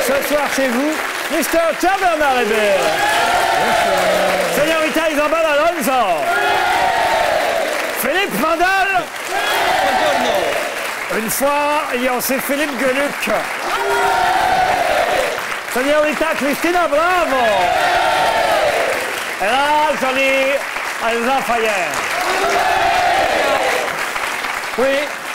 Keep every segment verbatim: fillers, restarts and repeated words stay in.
ce soir chez vous, mister Jean-Bernard Hébert. Señorita Isabel Alonso. Philippe Vandal. Une fois, il y a aussi Philippe Gueluc. Señorita Cristina Bravo. Et là, jolie Elsa Fayer. Oui.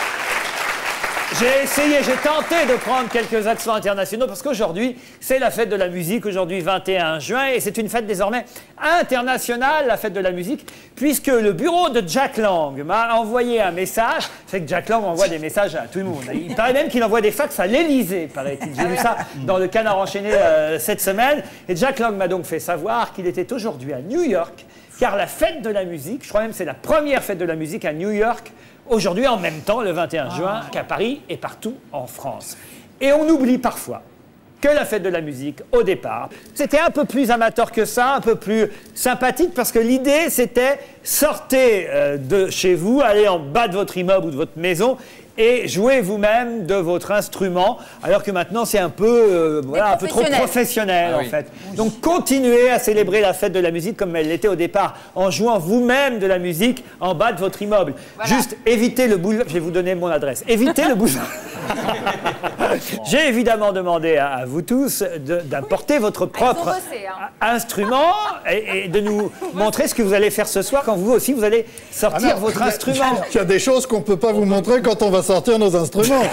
J'ai essayé, j'ai tenté de prendre quelques accents internationaux parce qu'aujourd'hui, c'est la fête de la musique, aujourd'hui vingt et un juin, et c'est une fête désormais internationale, la fête de la musique, puisque le bureau de Jack Lang m'a envoyé un message. C'est que Jack Lang envoie des messages à tout le monde. Il paraît même qu'il envoie des fax à l'Élysée, paraît-il. J'ai vu ça dans le Canard enchaîné euh, cette semaine. Et Jack Lang m'a donc fait savoir qu'il était aujourd'hui à New York, car la fête de la musique, je crois même que c'est la première fête de la musique à New York, aujourd'hui, en même temps, le vingt et un juin, qu'à Paris et partout en France. Et on oublie parfois que la fête de la musique, au départ, c'était un peu plus amateur que ça, un peu plus sympathique, parce que l'idée, c'était sortez euh, de chez vous, allez en bas de votre immeuble ou de votre maison, et jouez vous-même de votre instrument, alors que maintenant c'est un peu, euh, voilà, un peu trop professionnel ah, en oui. fait. Donc continuez à célébrer la fête de la musique comme elle l'était au départ, en jouant vous-même de la musique en bas de votre immeuble. Voilà. Juste évitez le boulevard, je vais vous donner mon adresse, évitez le boulevard. J'ai évidemment demandé à, à vous tous d'apporter votre propre bosser, hein. instrument et, et de nous montrer ce que vous allez faire ce soir quand vous aussi vous allez sortir ah non, votre instrument. Il y a des choses qu'on ne peut pas vous montrer quand on va sortir nos instruments. Moi,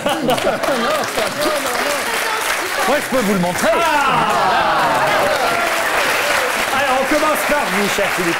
je peux vous le montrer. Ah Alors, on commence par vous, cher Philippe.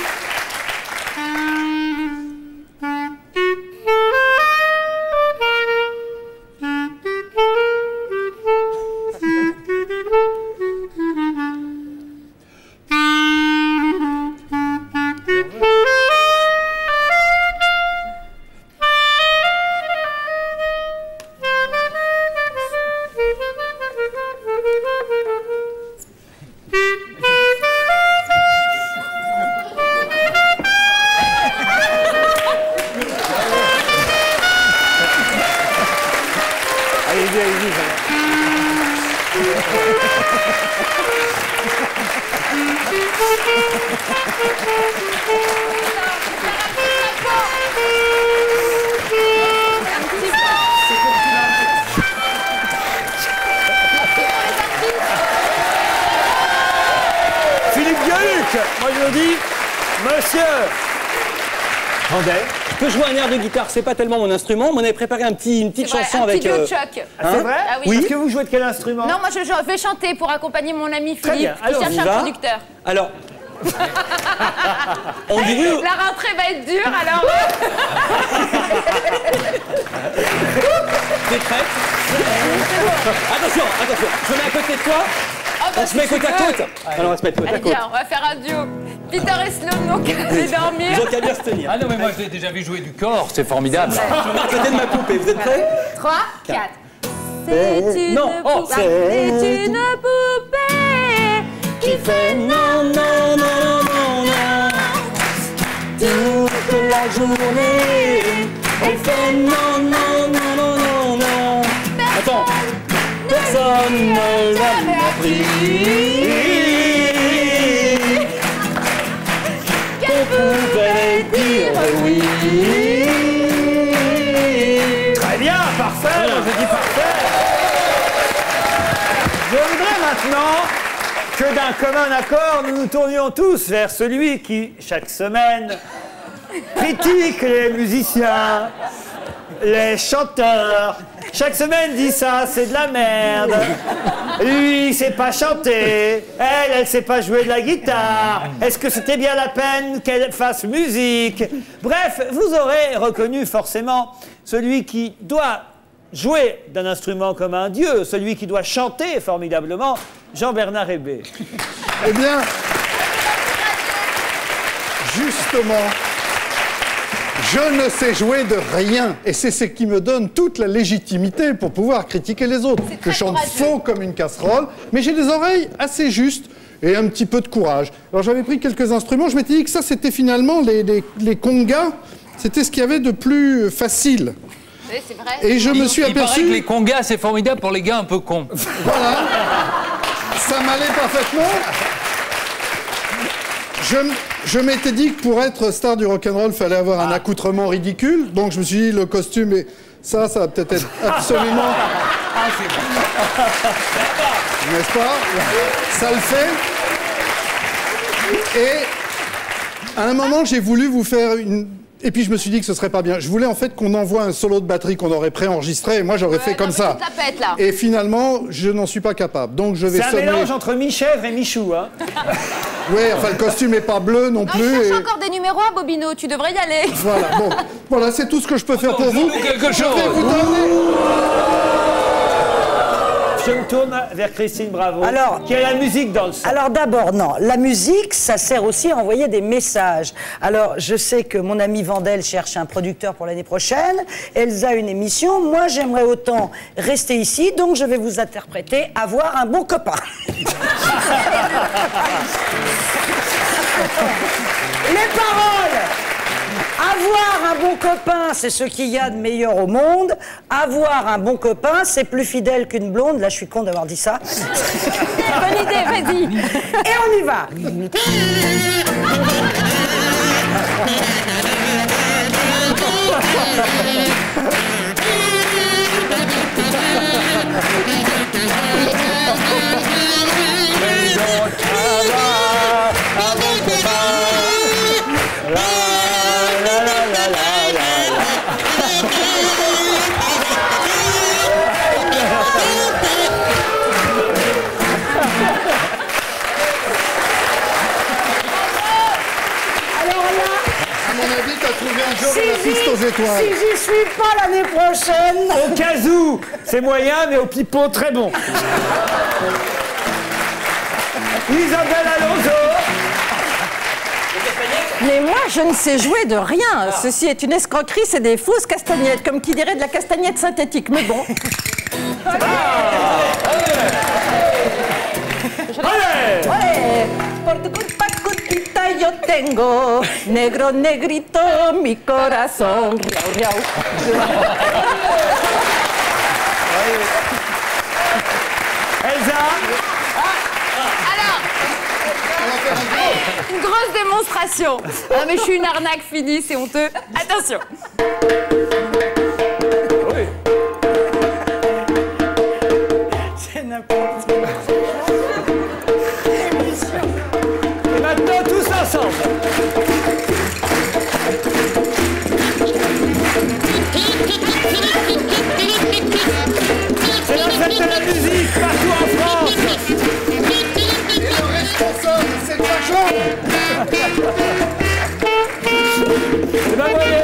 Moi je dis, monsieur Vandel. Je peux jouer un air de guitare, c'est pas tellement mon instrument, mais on avait préparé un petit, une petite vrai, chanson un avec... Petit euh... Chuck. Ah, c'est vrai ah, oui. oui. Est-ce que vous jouez de quel instrument? Non, moi je, je vais chanter pour accompagner mon ami Très Philippe, bien. qui cherche un va. producteur. Alors... on dirait... La rentrée va être dure, alors... T'es prête? Attention, attention, je me mets à côté de toi. Oh, bah, on se met côte à côte. Alors on va se mettre côte à Allez, côte. viens, on va faire un duo. Peter et Sloan, donc allez dormir. Ils ont qu'à bien se tenir. Ah non, mais moi je l'ai déjà vu jouer du corps, c'est formidable. Je me mets à côté de ma poupée, vous êtes prêts? trois, quatre. C'est une non, oh, poupée. C'est une poupée qui fait non, non, non, non, non. Toute la journée, elle fait non, non, non, non, non, non. Attends. Personne ne l'a appris qu'on pouvait dire oui. Très bien, parfait, je dis parfait. Je voudrais maintenant que d'un commun accord, nous nous tournions tous vers celui qui, chaque semaine, critique les musiciens, les chanteurs. Chaque semaine dit ça, c'est de la merde. Lui, il sait pas chanter. Elle, elle sait pas jouer de la guitare. Est-ce que c'était bien la peine qu'elle fasse musique? Bref, vous aurez reconnu forcément celui qui doit jouer d'un instrument comme un dieu, celui qui doit chanter formidablement, Jean-Bernard Hébert. Eh bien, justement, je ne sais jouer de rien. Et c'est ce qui me donne toute la légitimité pour pouvoir critiquer les autres. Je chante faux comme une casserole, mais j'ai des oreilles assez justes et un petit peu de courage. Alors j'avais pris quelques instruments, je m'étais dit que ça c'était finalement les, les, les congas, c'était ce qu'il y avait de plus facile. Oui, c'est vrai. Et je me Il- suis il paraît aperçu... que les congas, c'est formidable pour les gars un peu cons. Voilà. Ça m'allait parfaitement. Je, m- je m'étais dit que pour être star du rock'n'roll, il fallait avoir un accoutrement ridicule. Donc je me suis dit, le costume, et ça, ça va peut-être être absolument... Ah, c'est bon. N'est-ce pas? Ça le fait. Et à un moment, j'ai voulu vous faire une... Et puis je me suis dit que ce serait pas bien. Je voulais en fait qu'on envoie un solo de batterie qu'on aurait préenregistré, et moi j'aurais fait comme ça. Ça pète, là. Et finalement, je n'en suis pas capable. Donc je vais C'est un sonner... mélange entre mi-chèvre et mi-chou. Hein. Oui, enfin le costume est pas bleu non, Non, plus. il cherche et- encore des numéros à Bobino, tu devrais y aller. Voilà, bon. Voilà, c'est tout ce que je peux faire pour vous. Joue quelque Je vais chose. vous donner... Je me tourne vers Christine Bravo, Alors- qui a la musique dans le sang. Alors d'abord, non, la musique, ça sert aussi à envoyer des messages. Alors je sais que mon ami Vandel cherche un producteur pour l'année prochaine, Elsa une émission, moi j'aimerais autant rester ici, donc je vais vous interpréter Avoir un bon copain. Les paroles. Avoir un bon copain, c'est ce qu'il y a de meilleur au monde. Avoir un bon copain, c'est plus fidèle qu'une blonde. Là, je suis con d'avoir dit ça. Bonne idée, vas-y. Et on y va. À mon avis, t'as trouvé un job Si à la j'y piste aux étoiles. si j'y suis pas l'année prochaine. Au casou, c'est moyen, mais au pipeau, très bon. Isabelle Alonso. Mais moi, je ne sais jouer de rien. Ceci est une escroquerie, c'est des fausses castagnettes, comme qui dirait de la castagnette synthétique. Mais bon. Allez. Ouais. Por tu culpa cutita yo tengo negro negrito mi corazón. Riau, riau. Elsa. Alors, une grosse démonstration. Ah, mais je suis une arnaque finie, c'est honteux. Attention. C'est n'importe quoi. Et maintenant, tous ensemble. C'est la fête de la musique partout en France. Et le responsable, c'est Jacques. Eh ben, voyez.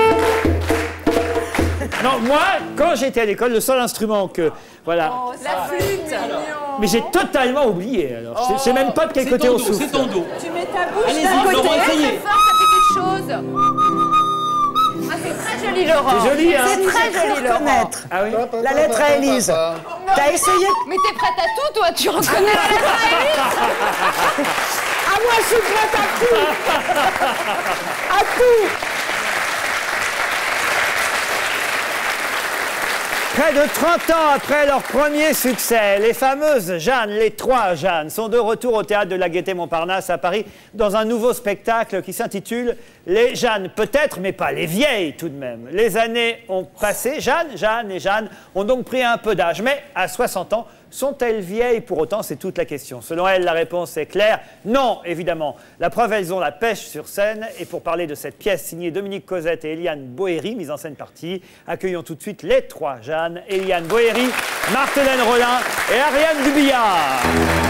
Non, moi, quand j'étais à l'école, le seul instrument que... Voilà. La flûte. Mais j'ai totalement oublié. Alors. Je sais- je sais même pas de quel C'est côté ton on dos, souffle. c'est ton dos. Tu mets ta bouche Allez-y, d'un côté. Laurent, essayez. Très fort, ça fait quelque chose. Ah, c'est très joli, Laurent. C'est joli, hein. C'est très joli, Laurent. Reconnaître. Ah oui. La lettre à Élise. T'as essayé de... Mais t'es prête à tout, toi. Tu reconnais la lettre à Élise. Ah, moi, je suis prête à tout. À tout. Près de trente ans après leur premier succès, les fameuses Jeanne, les trois Jeanne, sont de retour au théâtre de la Gaîté-Montparnasse à Paris dans un nouveau spectacle qui s'intitule Les Jeanne, peut-être, mais pas les vieilles tout de même. Les années ont passé, Jeanne, Jeanne et Jeanne ont donc pris un peu d'âge, mais à soixante ans, sont-elles vieilles pour autant? C'est toute la question. Selon elles, la réponse est claire. Non, évidemment. La preuve, elles ont la pêche sur scène. Et pour parler de cette pièce signée Dominique Cosette et Eliane Boéry, mise en scène par Tilly, accueillons tout de suite les trois Jeanne, Eliane Boéry, Marthelène Rollin et Ariane Dubillard.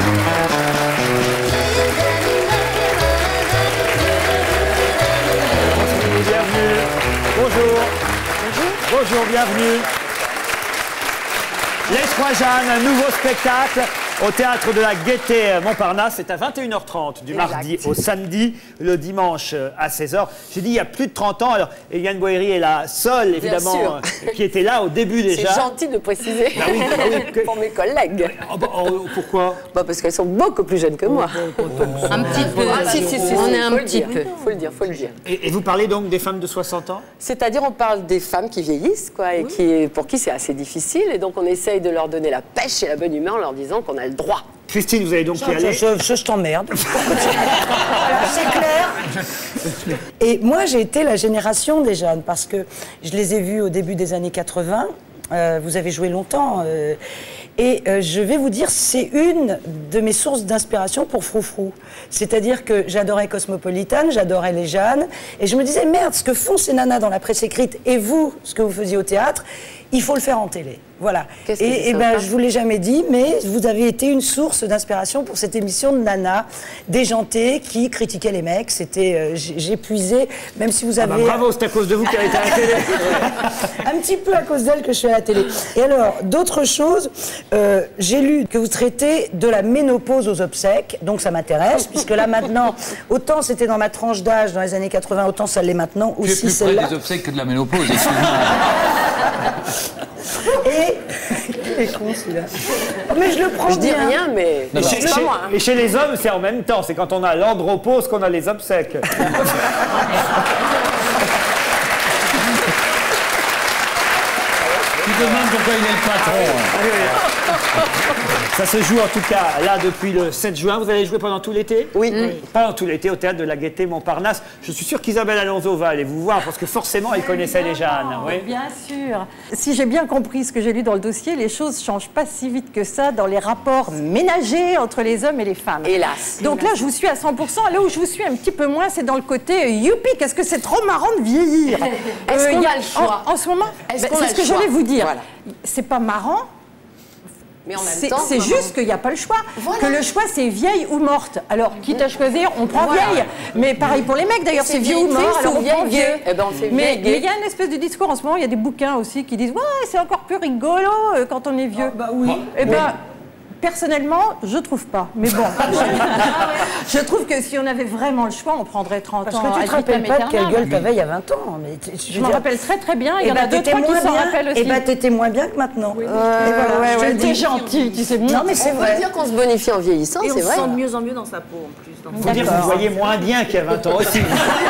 Bienvenue. Bonjour. Bonjour. Bonjour, bienvenue. Les trois Jeanne, un nouveau spectacle. au Théâtre de la Gaîté Montparnasse. C'est à vingt et une heure trente du mardi au samedi, le dimanche à seize heures. J'ai dit il y a plus de trente ans. Alors, Eliane Boéry est la seule, évidemment, euh, qui était là au début déjà. C'est gentil de préciser bah oui, bah oui, que... pour mes collègues. Oh, bah, oh, pourquoi? Bah parce qu'elles sont beaucoup plus jeunes que moi. Oh, un petit peu. Ah, si, si, si, on si, est un petit peu. Faut le dire, faut le dire. Et, et vous parlez donc des femmes de soixante ans? C'est-à-dire, on parle des femmes qui vieillissent, quoi, et oui. qui, pour qui c'est assez difficile. Et donc, on essaye de leur donner la pêche et la bonne humeur en leur disant qu'on a le droit. Christine, vous allez donc y aller? Je, je, je t'emmerde. C'est clair. Et moi, j'ai été la génération des jeunes, parce que je les ai vus au début des années quatre-vingt. Euh, vous avez joué longtemps. Euh, et euh, je vais vous dire, c'est une de mes sources d'inspiration pour Froufrou. C'est-à-dire que j'adorais Cosmopolitan, j'adorais les Jeannes. Et je me disais, merde, ce que font ces nanas dans la presse écrite, et vous, ce que vous faisiez au théâtre, il faut le faire en télé. Voilà. Et, et ben, je vous l'ai jamais dit, mais vous avez été une source d'inspiration pour cette émission de Nana, déjantée, qui critiquait les mecs. C'était, euh, j'ai puisé, même si vous avez... Ah bah bravo, c'est à cause de vous qu'elle était à la télé. Un petit peu à cause d'elle que je suis à la télé. Et alors, d'autres choses, euh, j'ai lu que vous traitez de la ménopause aux obsèques, donc ça m'intéresse, puisque là maintenant, autant c'était dans ma tranche d'âge dans les années quatre-vingt, autant ça l'est maintenant aussi. Tu es plus près des obsèques que de la ménopause, excuse-moi. Et... Il est con celui-là. Mais je le prends Je dis bien. rien, mais... Et chez, chez, moi, hein. et chez les hommes, c'est en même temps. C'est quand on a l'andropause qu'on a les obsèques. Tu demandes pourquoi il est le patron. Ça se joue en tout cas là depuis le sept juin. Vous allez jouer pendant tout l'été? Oui. oui. Pendant tout l'été au Théâtre de la Gaîté Montparnasse. Je suis sûr qu'Isabelle Alonso va aller vous voir parce que forcément elle connaissait les Jeannes. Oui. Bien sûr. Si j'ai bien compris ce que j'ai lu dans le dossier, les choses ne changent pas si vite que ça dans les rapports ménagers entre les hommes et les femmes. Hélas. Donc là, je vous suis à cent pour cent. Là où je vous suis un petit peu moins, c'est dans le côté youpi, qu'est-ce que c'est trop marrant de vieillir. Est-ce qu'on y a le choix En, en ce moment, Est-ce ben, qu'on a c'est ce le que choix j'allais vous dire. Voilà. C'est pas marrant. Mais en même C'est temps, c'est juste qu'il n'y a pas le choix. Voilà. Que le choix, c'est vieille ou morte. Alors, quitte à choisir, on prend voilà. vieille. Mais pareil pour les mecs, d'ailleurs, c'est vieux ou mort, alors on prend vieux. Eh ben, on fait mais mais il y a une espèce de discours en ce moment, il y a des bouquins aussi qui disent « Ouais, c'est encore plus rigolo euh, quand on est vieux. Oh, » Bah oui. Eh ben, personnellement, je trouve pas. Mais bon, je, je trouve que si on avait vraiment le choix, on prendrait trente Parce ans. que tu à te rappelles vitam pas de quelle aeternam. gueule t'avais il y a vingt ans. Mais tu, tu Je m'en rappelle très très bien. Il y et en bah, a deux, trois qui s'en rappellent aussi. Et bah t'étais moins bien que maintenant. Oui. Euh, et voilà, ouais, je ouais, te t'es dis. gentil, tu sais bien. Non mais c'est On vrai. peut dire qu'on se bonifie en vieillissant, Et on c'est se vrai. sent de mieux en mieux dans sa peau en plus. Vous dire que vous voyez moins bien qu'il y a vingt ans aussi.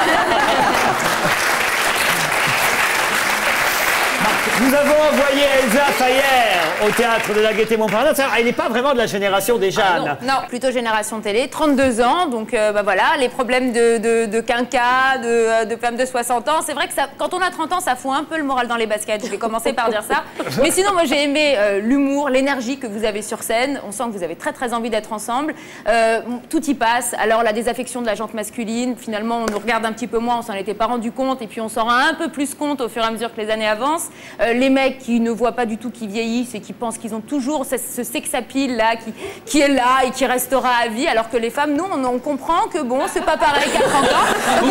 Nous avons envoyé Elsa Fayer au Théâtre de la Gaîté Montparnasse. Alors, elle n'est pas vraiment de la génération des Jeannes. Ah non, non, plutôt génération télé, trente-deux ans, donc euh, bah voilà, les problèmes de, de, de quinca, de, de femmes de soixante ans, c'est vrai que ça, quand on a trente ans, ça fout un peu le moral dans les baskets, je vais commencer par dire ça. Mais sinon, moi j'ai aimé euh, l'humour, l'énergie que vous avez sur scène, on sent que vous avez très très envie d'être ensemble, euh, tout y passe. Alors la désaffection de la jante masculine, finalement on nous regarde un petit peu moins, on s'en était pas rendu compte, et puis on s'en rend un peu plus compte au fur et à mesure que les années avancent. Euh, les mecs qui ne voient pas du tout qu'ils vieillissent et qui pensent qu'ils ont toujours ce, ce sex-appeal là qui, qui est là et qui restera à vie, alors que les femmes, nous, on, on comprend que bon, c'est pas pareil qu'à trente ans.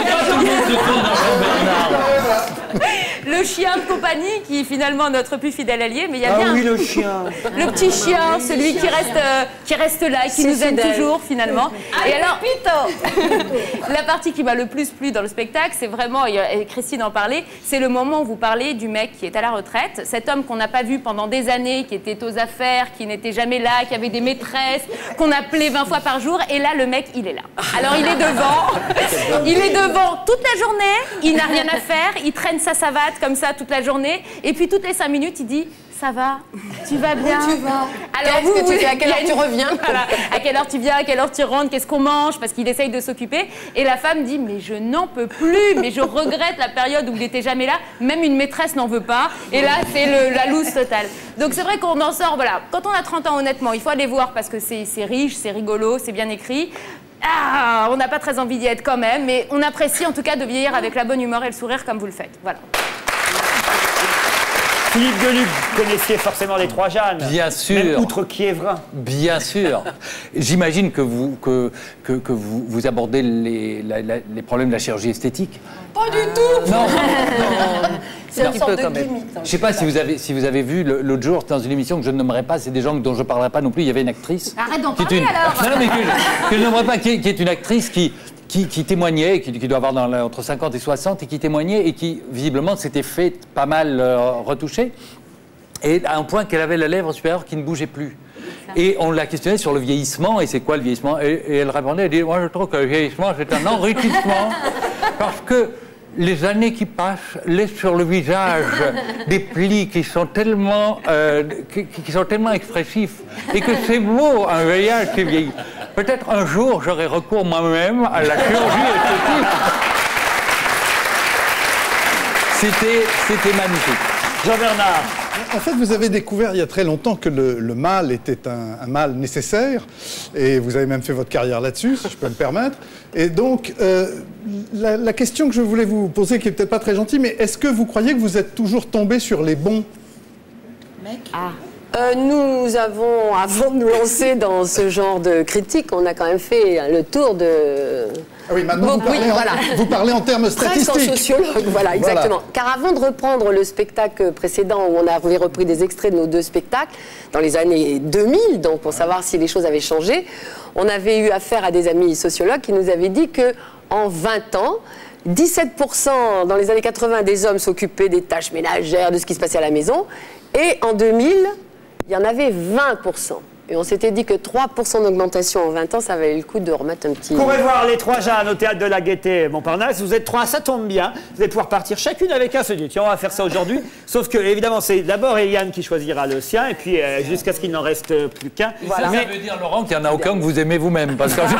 Le chien de compagnie qui est finalement notre plus fidèle allié, mais il y a Ah bien oui, le chien. le petit chien, celui qui reste, euh, qui reste là et qui nous aime toujours finalement. Et alors, la partie qui m'a le plus plu dans le spectacle, c'est vraiment, et Christine en parlait, c'est le moment où vous parlez du mec qui est à la retraite, cet homme qu'on n'a pas vu pendant des années, qui était aux affaires, qui n'était jamais là, qui avait des maîtresses, qu'on appelait vingt fois par jour, et là le mec il est là. Alors il est devant, il est devant toute la journée, il n'a rien à faire, il traîne sa savate comme ça toute la journée, et puis toutes les cinq minutes il dit ça va, tu vas bien. Où tu vas? Alors Qu'est-ce vous, que tu fais? À il quelle y a heure une- tu reviens? Voilà. À quelle heure tu viens, à quelle heure tu rentres, qu'est-ce qu'on mange, parce qu'il essaye de s'occuper. Et la femme dit mais je n'en peux plus, mais je regrette la période où il n'était jamais là. Même une maîtresse n'en veut pas. Et là c'est le- la loose totale. Donc c'est vrai qu'on en sort. Voilà. Quand on a trente ans, honnêtement, il faut aller voir parce que c'est c'est riche, c'est rigolo, c'est bien écrit. Ah, on n'a pas très envie d'y être quand même, mais on apprécie en tout cas de vieillir avec la bonne humeur et le sourire comme vous le faites. Voilà. Philippe Geluc, vous connaissiez forcément les trois Jeannes. Bien sûr. Même outre Quiévrin. Bien sûr. J'imagine que vous, que, que, que vous, vous abordez les, la, la, les problèmes de la chirurgie esthétique. Pas du tout. Non. C'est une sorte de quand même. gimmick. hein. Je sais pas si vous avez, si vous avez vu le- l'autre jour dans une émission que je ne nommerai pas, c'est des gens dont je ne parlerai pas non plus. Il y avait une actrice. Arrête d'en qui est parler, une- alors. Non, non, mais que, je- que je ne nommerai pas, qui est, qui est une actrice qui, qui, qui témoignait, qui, qui doit avoir dans la- entre cinquante et soixante, et qui témoignait et qui visiblement s'était fait pas mal euh, retoucher. Et à un point qu'elle avait la lèvre supérieure qui ne bougeait plus. Et on l'a questionnée sur le vieillissement, et c'est quoi le vieillissement, et, et elle répondait, elle dit, moi je trouve que le vieillissement c'est un enrichissement, parce que les années qui passent laissent sur le visage des plis qui sont tellement, euh, qui, qui sont tellement expressifs, et que c'est beau un vieillard qui vieillit. Peut-être un jour j'aurai recours moi-même à la chirurgie esthétique. C'était, c'était magnifique. Jean-Bernard. En fait, vous avez découvert il y a très longtemps que le, le mal était un, un mal nécessaire, et vous avez même fait votre carrière là-dessus, si je peux me permettre. Et donc, euh, la, la question que je voulais vous poser, qui n'est peut-être pas très gentille, mais est-ce que vous croyez que vous êtes toujours tombé sur les bons? Euh, nous avons, avant de nous lancer dans ce genre de critique, on a quand même fait le tour de... Ah oui, maintenant, Beaucoup, vous, parlez oui, en, voilà. vous parlez en termes Presque en statistiques. sociologue, voilà, exactement. Voilà. Car avant de reprendre le spectacle précédent, où on avait repris des extraits de nos deux spectacles, dans les années deux mille, donc pour savoir si les choses avaient changé, on avait eu affaire à des amis sociologues qui nous avaient dit que en vingt ans, dix-sept pour cent dans les années quatre-vingts des hommes s'occupaient des tâches ménagères, de ce qui se passait à la maison, et en deux mille, il y en avait vingt pour cent. Et on s'était dit que trois pour cent d'augmentation en vingt ans, ça valait le coup de remettre un petit... Vous pourrez voir les trois Jeannes au théâtre de la Gaîté Montparnasse. Vous êtes trois, ça tombe bien. Vous allez pouvoir partir chacune avec un seul. Tiens, on va faire ça aujourd'hui. Sauf que, évidemment, c'est d'abord Eliane qui choisira le sien, et puis euh, jusqu'à ce qu'il n'en reste plus qu'un. Ça, Mais- ça veut dire, Laurent, qu'il n'y en a aucun que vous aimez vous-même. Parce que...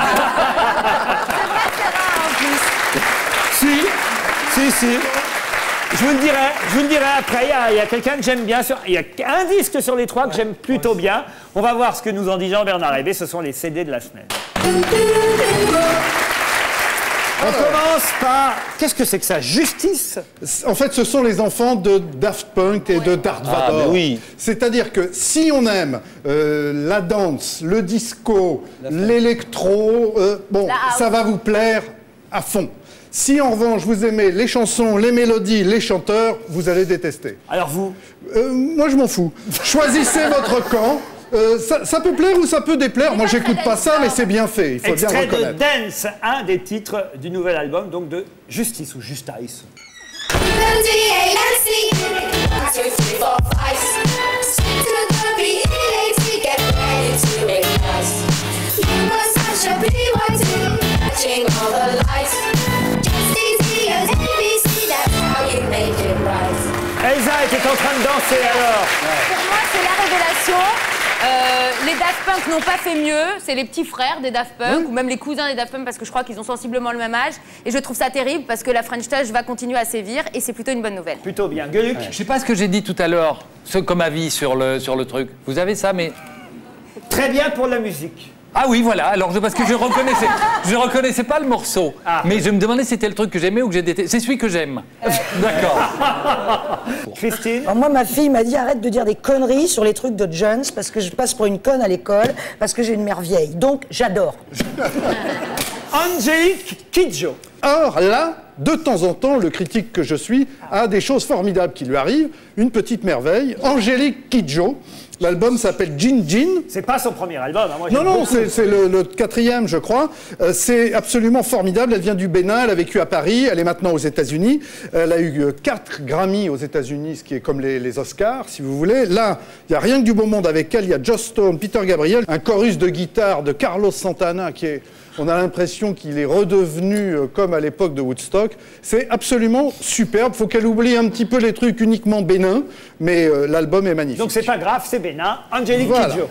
Si, si, si. Je vous le dirai, je vous le dirai après. Il y a, il y a quelqu'un que j'aime bien. Sur, il y a un disque sur les trois que j'aime plutôt bien. On va voir ce que nous en dit Jean-Bernard Hébé. Ce sont les C D de la semaine. On commence par... Qu'est-ce que c'est que ça? Justice? En fait, ce sont les enfants de Daft Punk et de Darth Vader. Ah, mais oui. C'est-à-dire que si on aime euh, la danse, le disco, l'électro, euh, bon, La house. ça va vous plaire à fond. Si en revanche vous aimez les chansons, les mélodies, les chanteurs, vous allez détester. Alors vous? Euh, moi, je m'en fous. Choisissez votre camp. Euh, ça, ça peut plaire ou ça peut déplaire. Moi, j'écoute pas ça, mais c'est bien fait. Il faut bien Extrait de reconnaître. Dance, un des titres du nouvel album, donc de Justice ou Justice. Elsa était en train de danser alors. Pour moi, c'est la révélation. Euh, les Daft Punk n'ont pas fait mieux. C'est les petits frères des Daft Punk, ou même les cousins des Daft Punk, parce que je crois qu'ils ont sensiblement le même âge. Et je trouve ça terrible, parce que la French Touch va continuer à sévir, et c'est plutôt une bonne nouvelle. Plutôt bien. Gueuluc? Je sais pas ce que j'ai dit tout à l'heure, ce comme avis sur le, sur le truc. Vous avez ça, mais... Très bien pour la musique. Ah oui, voilà. Alors, je, parce que je reconnaissais, je reconnaissais pas le morceau. Ah. Mais je me demandais si c'était le truc que j'aimais ou que j'ai détesté. C'est celui que j'aime. D'accord. Christine? Alors moi, ma fille m'a dit arrête de dire des conneries sur les trucs de Jones parce que je passe pour une conne à l'école, parce que j'ai une mère vieille. Donc, j'adore. Angélique Kidjo. Or, là, de temps en temps, le critique que je suis a des choses formidables qui lui arrivent. Une petite merveille, Angélique Kidjo. L'album s'appelle Gin Gin. C'est pas son premier album. Hein. Moi, Non, j'aime non, beaucoup. c'est c'est le, le quatrième, je crois. Euh, c'est absolument formidable. Elle vient du Bénin, elle a vécu à Paris, elle est maintenant aux États-Unis. Elle a eu euh, quatre Grammy aux États-Unis, ce qui est comme les, les Oscars, si vous voulez. Là, il n'y a rien que du beau monde avec elle. Il y a Joss Stone, Peter Gabriel, un chorus de guitare de Carlos Santana qui est... On a l'impression qu'il est redevenu euh, comme à l'époque de Woodstock. C'est absolument superbe. Il faut qu'elle oublie un petit peu les trucs uniquement bénins, mais euh, l'album est magnifique. Donc c'est pas grave, c'est Bénin. Angélique Voilà. Kidjo.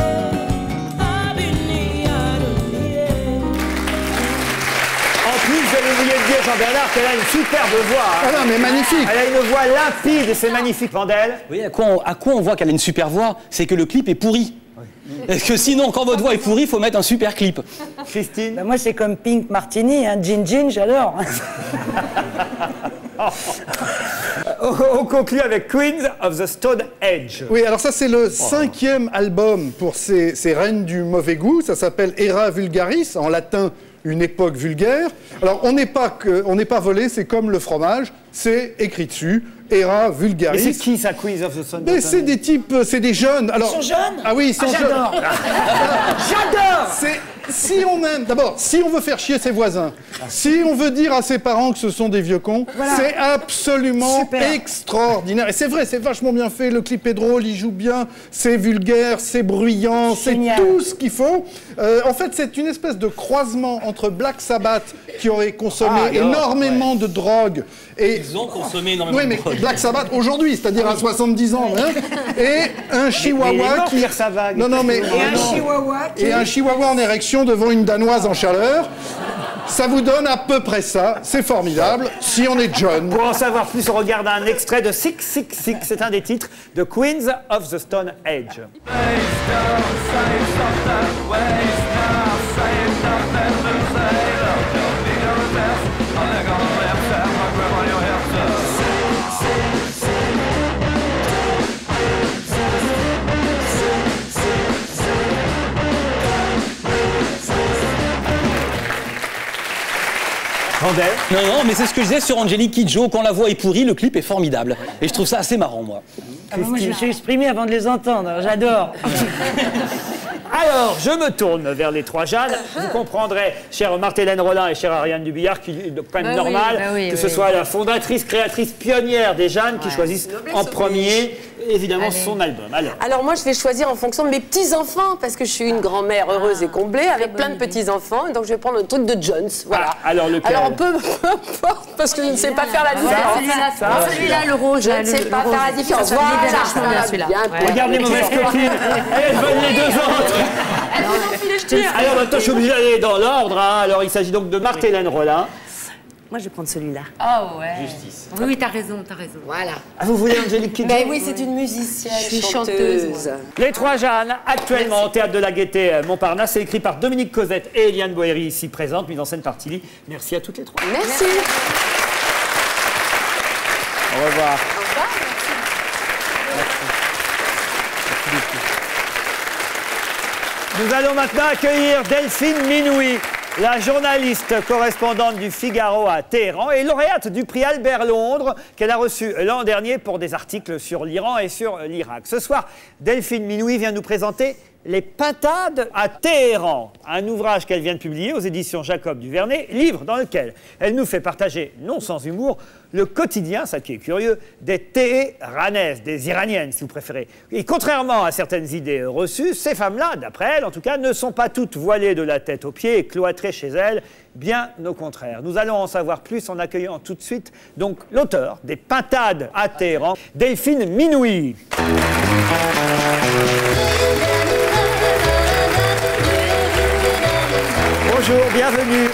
En plus que vous vouliez dire, Jean-Bernard, qu'elle a une superbe voix. Hein. Ah non, mais magnifique. Elle a une voix limpide et c'est magnifique, Vandel. Oui, à quoi on, à quoi on voit qu'elle a une super voix? C'est que le clip est pourri. Parce que sinon, quand votre voix est pourrie, il faut mettre un super clip. Christine? Ben moi, c'est comme Pink Martini, hein. Gin Gin, j'adore. On conclut avec Queens of the Stone Age. Oui, alors ça, c'est le cinquième album pour ces, ces reines du mauvais goût. Ça s'appelle Era Vulgaris, en latin, une époque vulgaire. Alors, on n'est pas, que, on n'est pas volé, c'est comme le fromage, c'est écrit dessus. Era Vulgaris. Et c'est qui ça, Queens of the Stone Age? C'est des types, c'est des jeunes. Alors, Ils sont jeunes? Ah oui, ils sont ah, jeunes. J'adore. J'adore. C'est si on aime, d'abord, si on veut faire chier ses voisins, si on veut dire à ses parents que ce sont des vieux cons, Voilà. c'est absolument Super. extraordinaire. Et c'est vrai, c'est vachement bien fait. Le clip est drôle, il joue bien, c'est vulgaire, c'est bruyant, c'est Génial. tout ce qu'il faut. Euh, en fait, c'est une espèce de croisement entre Black Sabbath, qui aurait consommé Ah, alors, énormément de drogue, et Ils ont consommé énormément oui, mais de drogue. Black Sabbath aujourd'hui, c'est-à-dire à soixante-dix ans, hein, et un Mais il est chihuahua mort, qui Pierre Savag. non, non, mais Et un non. chihuahua qui... Et un chihuahua en érection devant une danoise en chaleur, ça vous donne à peu près ça. C'est formidable, si on est John. Pour en savoir plus, on regarde un extrait de six six six, c'est un des titres de Queens of the Stone Age. Vandel. Non, non, mais c'est ce que je disais sur Angélique Kidjo. Quand la voix est pourrie, le clip est formidable. Et je trouve ça assez marrant, moi. Ah, moi, je me suis exprimé avant de les entendre. J'adore. Alors, je me tourne vers les trois Jeannes. Vous comprendrez, chère Marthe-Hélène Rollin et chère Ariane Dubillard, qu'il est quand même Bah oui, normal bah oui, que oui. ce soit la fondatrice, créatrice, pionnière des Jeannes qui choisissent en premier, évidemment, Allez. son album. Alors, Alors moi, je vais choisir en fonction de mes petits-enfants, parce que je suis une grand-mère heureuse et comblée, avec plein de petits-enfants, donc je vais prendre le truc de Jones, voilà. Ah, alors lequel? Alors on peut, peu importe, parce que je ne sais pas faire la différence. Celui-là, celui-là, le rose. Je là, ne le- sais le pas rose. faire la différence. Ça, ça me Voilà, libère vachement ça bien, va celui-là. bien Ouais. pour- regarde les mauvaises copines. Elles veulent les deux autres. Alors maintenant, je suis obligé d'aller dans l'ordre. hein. Alors, il s'agit donc de Marthe-Hélène Rollin. Moi, je vais prendre celui-là. Ah ouais. Oui, oui, t'as raison, t'as raison. Voilà. Ah, vous voulez Angélique Kidjo? Ben oui, c'est une musicienne, Je suis chanteuse. chanteuse, moi. Les trois Jeannes, actuellement au Théâtre de la Gaîté euh, Montparnasse, c'est écrit par Dominique Cosette et Eliane Boéry, ici présente, mise en scène par Tilly. Merci à toutes les trois. Merci. Au revoir. Nous allons maintenant accueillir Delphine Minoui, la journaliste correspondante du Figaro à Téhéran et lauréate du prix Albert Londres qu'elle a reçu l'an dernier pour des articles sur l'Iran et sur l'Irak. Ce soir, Delphine Minoui vient nous présenter Les Pintades à Téhéran, un ouvrage qu'elle vient de publier aux éditions Jacob du Vernet, livre dans lequel elle nous fait partager, non sans humour, le quotidien, ça qui est curieux, des Téhéranaises, des Iraniennes si vous préférez. Et contrairement à certaines idées reçues, ces femmes-là, d'après elle en tout cas, ne sont pas toutes voilées de la tête aux pieds et cloîtrées chez elles, bien au contraire. Nous allons en savoir plus en accueillant tout de suite donc l'auteur des Pintades à Téhéran, Delphine Minoui. Bonjour, bienvenue.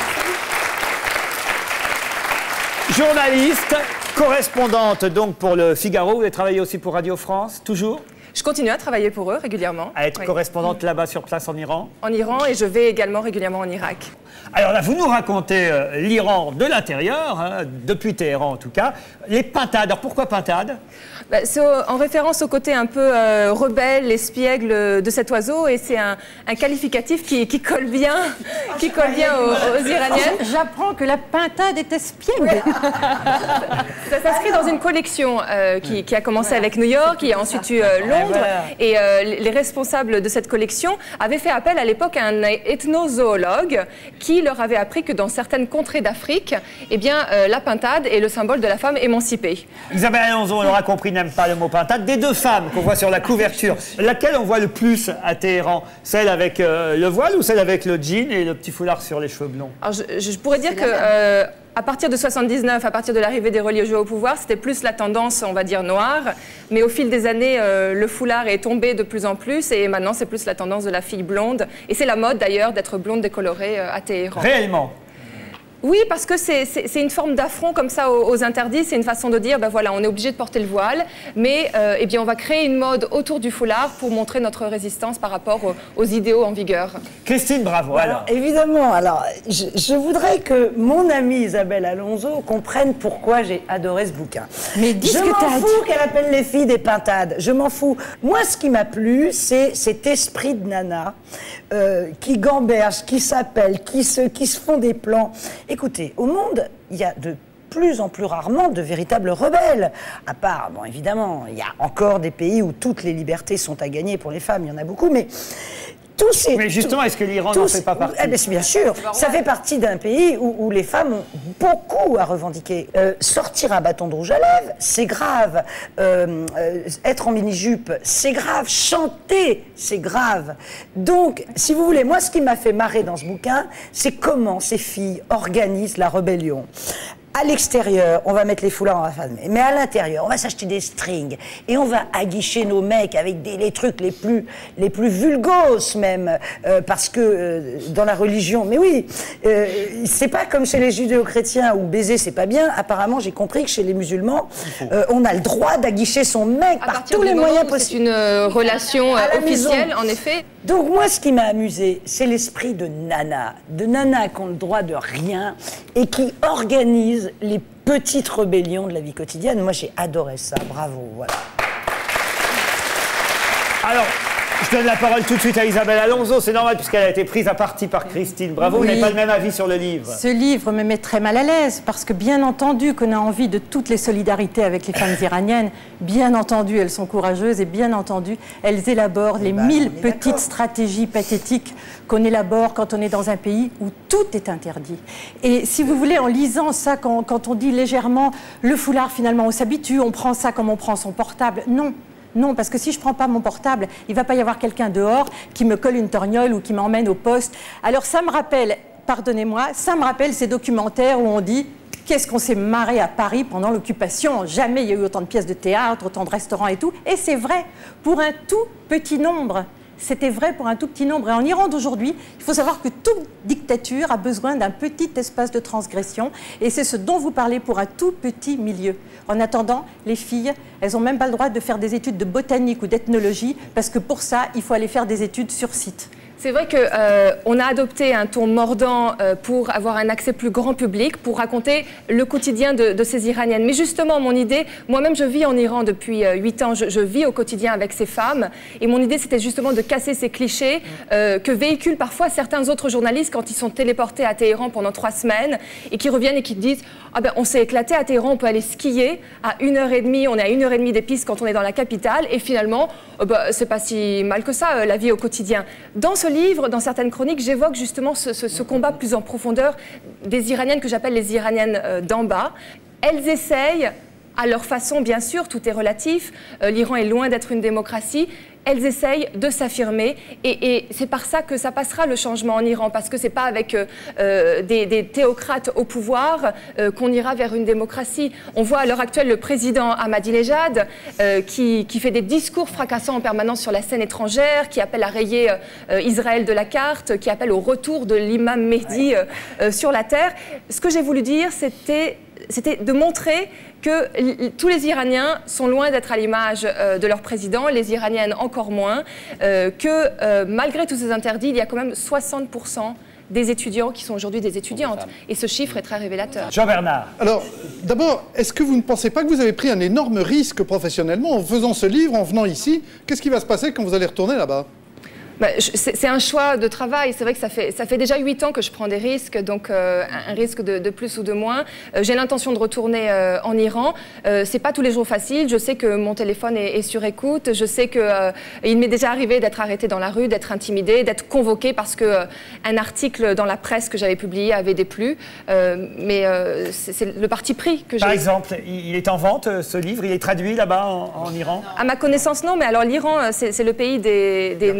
Journaliste, correspondante donc pour le Figaro, vous avez travaillé aussi pour Radio France, toujours? Je continue à travailler pour eux régulièrement. À être Oui. correspondante là-bas sur place en Iran? En Iran, et je vais également régulièrement en Irak. Alors là, vous nous racontez euh, l'Iran de l'intérieur, hein, depuis Téhéran en tout cas. Les pintades, alors pourquoi pintades? Bah, c'est au- en référence au côté un peu euh, rebelle, espiègle de cet oiseau, et c'est un, un qualificatif qui, qui colle bien, qui colle bien aux, aux Iraniennes. J'apprends que la pintade est espiègle. Ça s'inscrit dans une collection euh, qui, qui a commencé avec New York, qui a ensuite eu euh, Londres, voilà. et euh, les responsables de cette collection avaient fait appel à l'époque à un ethnozoologue qui leur avait appris que dans certaines contrées d'Afrique, eh bien, euh, la pintade est le symbole de la femme émancipée. Isabelle Alonso, on l'aura compris, n'aime pas le mot pintade. Des deux femmes qu'on voit sur la couverture, laquelle on voit le plus à Téhéran? Celle avec euh, le voile ou celle avec le jean et le petit foulard sur les cheveux blonds? Alors, je, je pourrais dire que euh, à partir de soixante-dix-neuf, à partir de l'arrivée des religieux au pouvoir, c'était plus la tendance, on va dire, noire. Mais au fil des années, euh, le foulard est tombé de plus en plus, et maintenant c'est plus la tendance de la fille blonde. Et c'est la mode d'ailleurs d'être blonde décolorée euh, à Téhéran. Réellement? Oui, parce que c'est une forme d'affront comme ça aux, aux interdits. C'est une façon de dire, ben voilà, on est obligé de porter le voile, mais euh, eh bien, on va créer une mode autour du foulard pour montrer notre résistance par rapport aux, aux idéaux en vigueur. Christine Bravo, alors. alors évidemment, alors, je, je voudrais que mon amie Isabelle Alonso comprenne pourquoi j'ai adoré ce bouquin. Mais dis je ce que m'en t'as fous qu'elle appelle les filles des pintades. Je m'en fous. Moi, ce qui m'a plu, c'est cet esprit de nana euh, qui gamberge, qui s'appelle, qui se, qui se font des plans. Écoutez, au monde, il y a de plus en plus rarement de véritables rebelles. À part, bon, évidemment, il y a encore des pays où toutes les libertés sont à gagner pour les femmes, il y en a beaucoup, mais... Tous ces, mais justement, est-ce que l'Iran n'en fait pas partie? Eh bien, bien sûr, ça fait partie d'un pays où, où les femmes ont beaucoup à revendiquer. Euh, sortir un bâton de rouge à lèvres, c'est grave. Euh, euh, être en mini-jupe, c'est grave. Chanter, c'est grave. Donc, si vous voulez, moi, ce qui m'a fait marrer dans ce bouquin, c'est comment ces filles organisent la rébellion. À l'extérieur, on va mettre les foulards, on va faire... mais à l'intérieur, on va s'acheter des strings et on va aguicher nos mecs avec des, les trucs les plus, les plus vulgos même, euh, parce que euh, dans la religion, mais oui, euh, c'est pas comme chez les judéo-chrétiens où baiser c'est pas bien. Apparemment, j'ai compris que chez les musulmans, euh, on a le droit d'aguicher son mec à par tous les moyens possibles. C'est une euh, relation euh, officielle, maison. En effet. Donc moi, ce qui m'a amusé, c'est l'esprit de nana, de nana qui ont le droit de rien et qui organise les petites rébellions de la vie quotidienne. Moi, j'ai adoré ça. Bravo, voilà. Alors, je donne la parole tout de suite à Isabelle Alonso. C'est normal puisqu'elle a été prise à partie par Christine Bravo. Oui. Vous n'avez pas le même avis sur le livre. Ce livre me met très mal à l'aise parce que bien entendu qu'on a envie de toutes les solidarités avec les femmes iraniennes. Bien entendu, elles sont courageuses et bien entendu, elles élaborent les ben, mille petites stratégies pathétiques qu'on élabore quand on est dans un pays où tout est interdit. Et si vous voulez, en lisant ça, quand, quand on dit légèrement le foulard, finalement, on s'habitue, on prend ça comme on prend son portable. Non. Non, parce que si je ne prends pas mon portable, il ne va pas y avoir quelqu'un dehors qui me colle une torgnole ou qui m'emmène au poste. Alors ça me rappelle, pardonnez-moi, ça me rappelle ces documentaires où on dit qu'est-ce qu'on s'est marré à Paris pendant l'occupation. Jamais il y a eu autant de pièces de théâtre, autant de restaurants et tout. Et c'est vrai, pour un tout petit nombre. C'était vrai pour un tout petit nombre. Et en Iran d'aujourd'hui, il faut savoir que toute dictature a besoin d'un petit espace de transgression. Et c'est ce dont vous parlez pour un tout petit milieu. En attendant, les filles, elles n'ont même pas le droit de faire des études de botanique ou d'ethnologie, parce que pour ça, il faut aller faire des études sur site. C'est vrai qu'on euh, a adopté un ton mordant euh, pour avoir un accès plus grand public, pour raconter le quotidien de, de ces Iraniennes. Mais justement, mon idée, moi-même je vis en Iran depuis huit euh, ans, je, je vis au quotidien avec ces femmes, et mon idée c'était justement de casser ces clichés euh, que véhiculent parfois certains autres journalistes quand ils sont téléportés à Téhéran pendant trois semaines, et qui reviennent et qui disent ah ben, on s'est éclaté à Téhéran, on peut aller skier à une heure et demie, on est à une heure et demie des pistes quand on est dans la capitale, et finalement, euh, bah, c'est pas si mal que ça, euh, la vie au quotidien. Dans ce livre, dans certaines chroniques, j'évoque justement ce, ce, ce combat plus en profondeur des Iraniennes que j'appelle les Iraniennes euh, d'en bas. Elles essayent, à leur façon bien sûr, tout est relatif, euh, l'Iran est loin d'être une démocratie, elles essayent de s'affirmer et, et c'est par ça que ça passera le changement en Iran, parce que c'est pas avec euh, des, des théocrates au pouvoir euh, qu'on ira vers une démocratie. On voit à l'heure actuelle le président Ahmadinejad euh, qui, qui fait des discours fracassants en permanence sur la scène étrangère, qui appelle à rayer euh, Israël de la carte, qui appelle au retour de l'imam Mehdi euh, euh, sur la terre. Ce que j'ai voulu dire, c'était c'était de montrer que tous les Iraniens sont loin d'être à l'image euh, de leur président, les Iraniennes encore moins, euh, que euh, malgré tous ces interdits, il y a quand même soixante pour cent des étudiants qui sont aujourd'hui des étudiantes. Et ce chiffre est très révélateur. Jean-Bernard. Alors, d'abord, est-ce que vous ne pensez pas que vous avez pris un énorme risque professionnellement en faisant ce livre, en venant ici? Qu'est-ce qui va se passer quand vous allez retourner là-bas? Bah, c'est un choix de travail. C'est vrai que ça fait, ça fait déjà huit ans que je prends des risques, donc euh, un risque de, de plus ou de moins. Euh, J'ai l'intention de retourner euh, en Iran. Euh, c'est pas tous les jours facile. Je sais que mon téléphone est, est sur écoute. Je sais que euh, il m'est déjà arrivé d'être arrêtée dans la rue, d'être intimidée, d'être convoquée parce que euh, un article dans la presse que j'avais publié avait déplu. Euh, mais euh, c'est le parti pris que j'ai. Par exemple, il est en vente ce livre. Il est traduit là-bas en, en Iran. À ma connaissance, non. Mais alors l'Iran, c'est le pays des, des no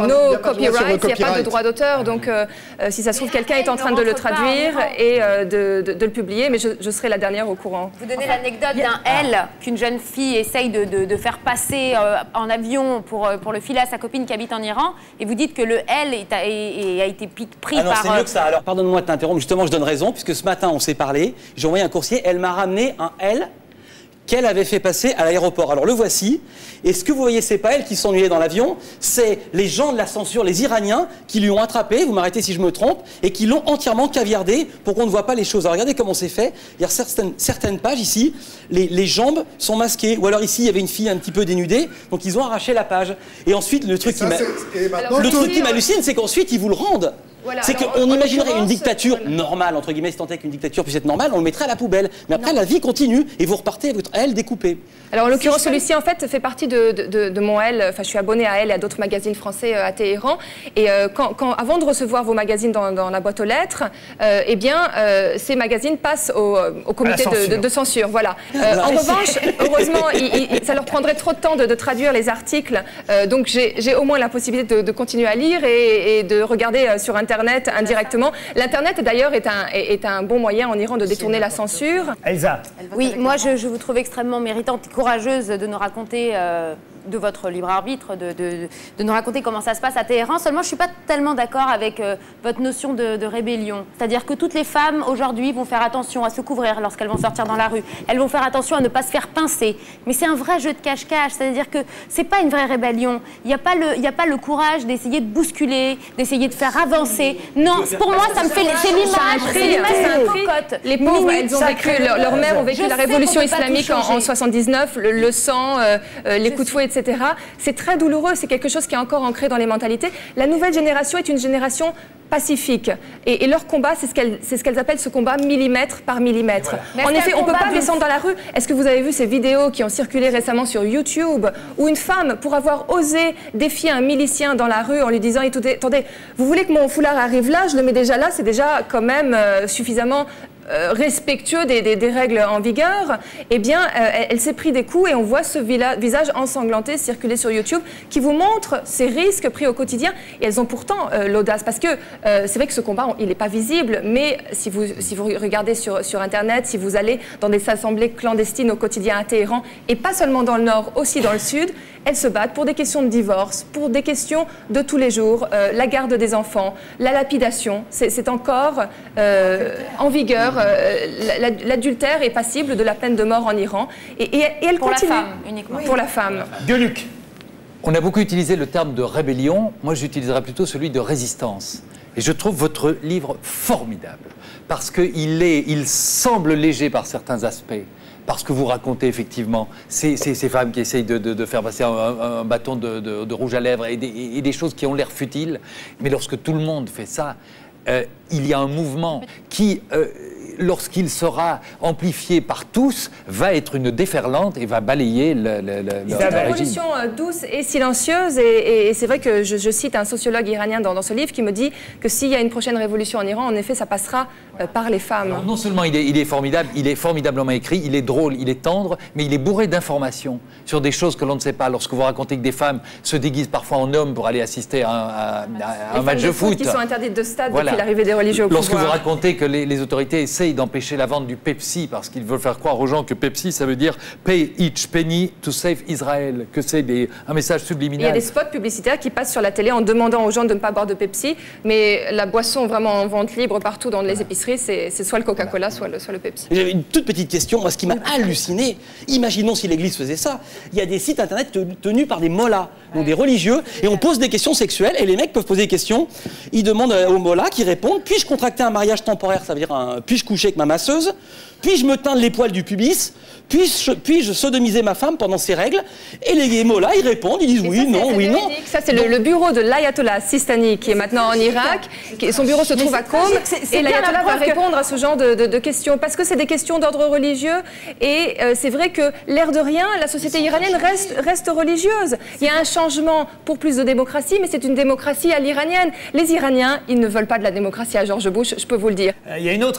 copyright, il n'y a pas de droit d'auteur. Donc, euh, euh, si ça se trouve, quelqu'un est en train de le traduire et euh, de, de, de le publier, mais je, je serai la dernière au courant. Vous donnez l'anecdote d'un L qu'une jeune fille essaye de, de, de faire passer euh, en avion pour, pour le filer à sa copine qui habite en Iran, et vous dites que le L est a, est, a été pris ah non, par... c'est mieux que ça. Alors, pardonne-moi de t'interrompre, justement, je donne raison, puisque ce matin, on s'est parlé, j'ai envoyé un coursier, elle m'a ramené un L qu'elle avait fait passer à l'aéroport. Alors le voici, et ce que vous voyez, c'est pas elle qui s'ennuyait dans l'avion, c'est les gens de la censure, les Iraniens, qui lui ont attrapé, vous m'arrêtez si je me trompe, et qui l'ont entièrement caviardé pour qu'on ne voit pas les choses. Alors regardez comment c'est fait, il y a certaines, certaines pages ici, les, les jambes sont masquées, ou alors ici il y avait une fille un petit peu dénudée, donc ils ont arraché la page. Et ensuite le truc, ça, qui, truc qui m'hallucine, c'est qu'ensuite ils vous le rendent. Voilà, c'est qu'on imaginerait une dictature voilà. normale, entre guillemets, si tant est qu'une dictature puisse être normale, on le mettrait à la poubelle. Mais après, non. la vie continue et vous repartez avec votre L découpée. Alors, en l'occurrence, si celui-ci, en fait, fait partie de, de, de mon L. Enfin, je suis abonnée à Elle et à d'autres magazines français euh, à Téhéran. Et euh, quand, quand, avant de recevoir vos magazines dans, dans la boîte aux lettres, euh, eh bien, euh, ces magazines passent au, au comité de, de, de censure. Voilà. Euh, en revanche, heureusement, il, il, ça leur prendrait trop de temps de, de traduire les articles. Euh, donc, j'ai au moins la possibilité de, de continuer à lire et, et de regarder euh, sur Internet indirectement. L'Internet, d'ailleurs, est un, est, est un bon moyen en Iran de détourner la censure. Elsa. Oui, moi, je, je vous trouve extrêmement méritante et courageuse de nous raconter... Euh, de votre libre arbitre, de, de, de nous raconter comment ça se passe à Téhéran. Seulement, je ne suis pas tellement d'accord avec euh, votre notion de, de rébellion. C'est-à-dire que toutes les femmes, aujourd'hui, vont faire attention à se couvrir lorsqu'elles vont sortir dans la rue. Elles vont faire attention à ne pas se faire pincer. Mais c'est un vrai jeu de cache-cache. C'est-à-dire que ce n'est pas une vraie rébellion. Il n'y a pas le, il n'y a pas le courage d'essayer de bousculer, d'essayer de faire avancer. Non, pour moi, ça me fait... C'est l'image. C'est l'image cocotte. Les pauvres, elles ont vécu... Leur, leur mère ont vécu je la révolution islamique en, en soixante-dix-neuf, le, le sang, euh, euh, les coups de fouet, et cetera. C'est très douloureux, c'est quelque chose qui est encore ancré dans les mentalités. La nouvelle génération est une génération pacifique. Et, et leur combat, c'est ce qu'elles ce qu'elles appellent ce combat millimètre par millimètre. Voilà. En effet, on ne peut pas descendre dans la rue. Est-ce que vous avez vu ces vidéos qui ont circulé récemment sur YouTube où une femme, pour avoir osé défier un milicien dans la rue en lui disant « Attendez, vous voulez que mon foulard arrive là, je le mets déjà là, c'est déjà quand même euh, suffisamment... » Euh, respectueux des, des, des règles en vigueur, eh bien, euh, elle, elle s'est pris des coups et on voit ce visage ensanglanté circuler sur YouTube qui vous montre ces risques pris au quotidien. Et elles ont pourtant euh, l'audace, parce que euh, c'est vrai que ce combat, on, il n'est pas visible, mais si vous, si vous regardez sur, sur Internet, si vous allez dans des assemblées clandestines au quotidien à Téhéran, et pas seulement dans le Nord, aussi dans le Sud, elles se battent pour des questions de divorce, pour des questions de tous les jours, euh, la garde des enfants, la lapidation, c'est encore euh, en vigueur. Euh, L'adultère est passible de la peine de mort en Iran. Et, et, et elle pour continue. la femme, uniquement. Pour la femme. Gueuluc. On a beaucoup utilisé le terme de rébellion. Moi, j'utiliserais plutôt celui de résistance. Et je trouve votre livre formidable. Parce qu'il est, il semble léger par certains aspects. Parce que vous racontez effectivement ces, ces, ces femmes qui essayent de, de, de faire passer un, un, un bâton de, de, de rouge à lèvres et des, et des choses qui ont l'air futiles. Mais lorsque tout le monde fait ça, euh, il y a un mouvement qui... Euh, lorsqu'il sera amplifié par tous, va être une déferlante et va balayer le, le, le, le C'est une révolution douce et silencieuse. Et, et, et c'est vrai que je, je cite un sociologue iranien dans, dans ce livre qui me dit que s'il y a une prochaine révolution en Iran, en effet, ça passera euh, par les femmes. Alors, non seulement il est, il est formidable, il est formidablement écrit, il est drôle, il est tendre, mais il est bourré d'informations sur des choses que l'on ne sait pas. Lorsque vous racontez que des femmes se déguisent parfois en hommes pour aller assister à un, à, à un match de foot. Qui sont interdites de stade voilà. depuis l'arrivée des religieux au Lorsque pouvoir. vous racontez que les, les autorités essaient d'empêcher la vente du Pepsi parce qu'ils veulent faire croire aux gens que Pepsi, ça veut dire « pay each penny to save Israel », que c'est un message subliminal. Il y a des spots publicitaires qui passent sur la télé en demandant aux gens de ne pas boire de Pepsi, mais la boisson vraiment en vente libre partout dans les épiceries, c'est soit le Coca-Cola, soit le, soit le Pepsi. J'avais une toute petite question, moi, ce qui m'a halluciné, imaginons si l'Église faisait ça, il y a des sites internet tenus par des mollahs, donc des religieux, et on pose des questions sexuelles, et les mecs peuvent poser des questions, ils demandent aux mollahs qui répondent « puis-je contracter un mariage temporaire ?» Ça veut dire un, « puis-je coucher avec ma masseuse ?» Puis-je me teindre les poils du pubis? Puis-je puis sodomiser ma femme pendant ses règles? Et les mollahs, ils répondent, ils disent et oui, ça, non, oui, non. Ça, c'est le, le bureau de l'ayatollah Sistani, qui est maintenant en Irak. Qui, son bureau se trouve à Qom. Et l'ayatollah va répondre à ce genre de, de, de questions, parce que c'est des questions d'ordre religieux. Et euh, c'est vrai que, l'air de rien, la société iranienne reste, reste religieuse. Il y a un changement pour plus de démocratie, mais c'est une démocratie à l'iranienne. Les Iraniens, ils ne veulent pas de la démocratie à George Bush, je peux vous le dire. Il y a une autre actualité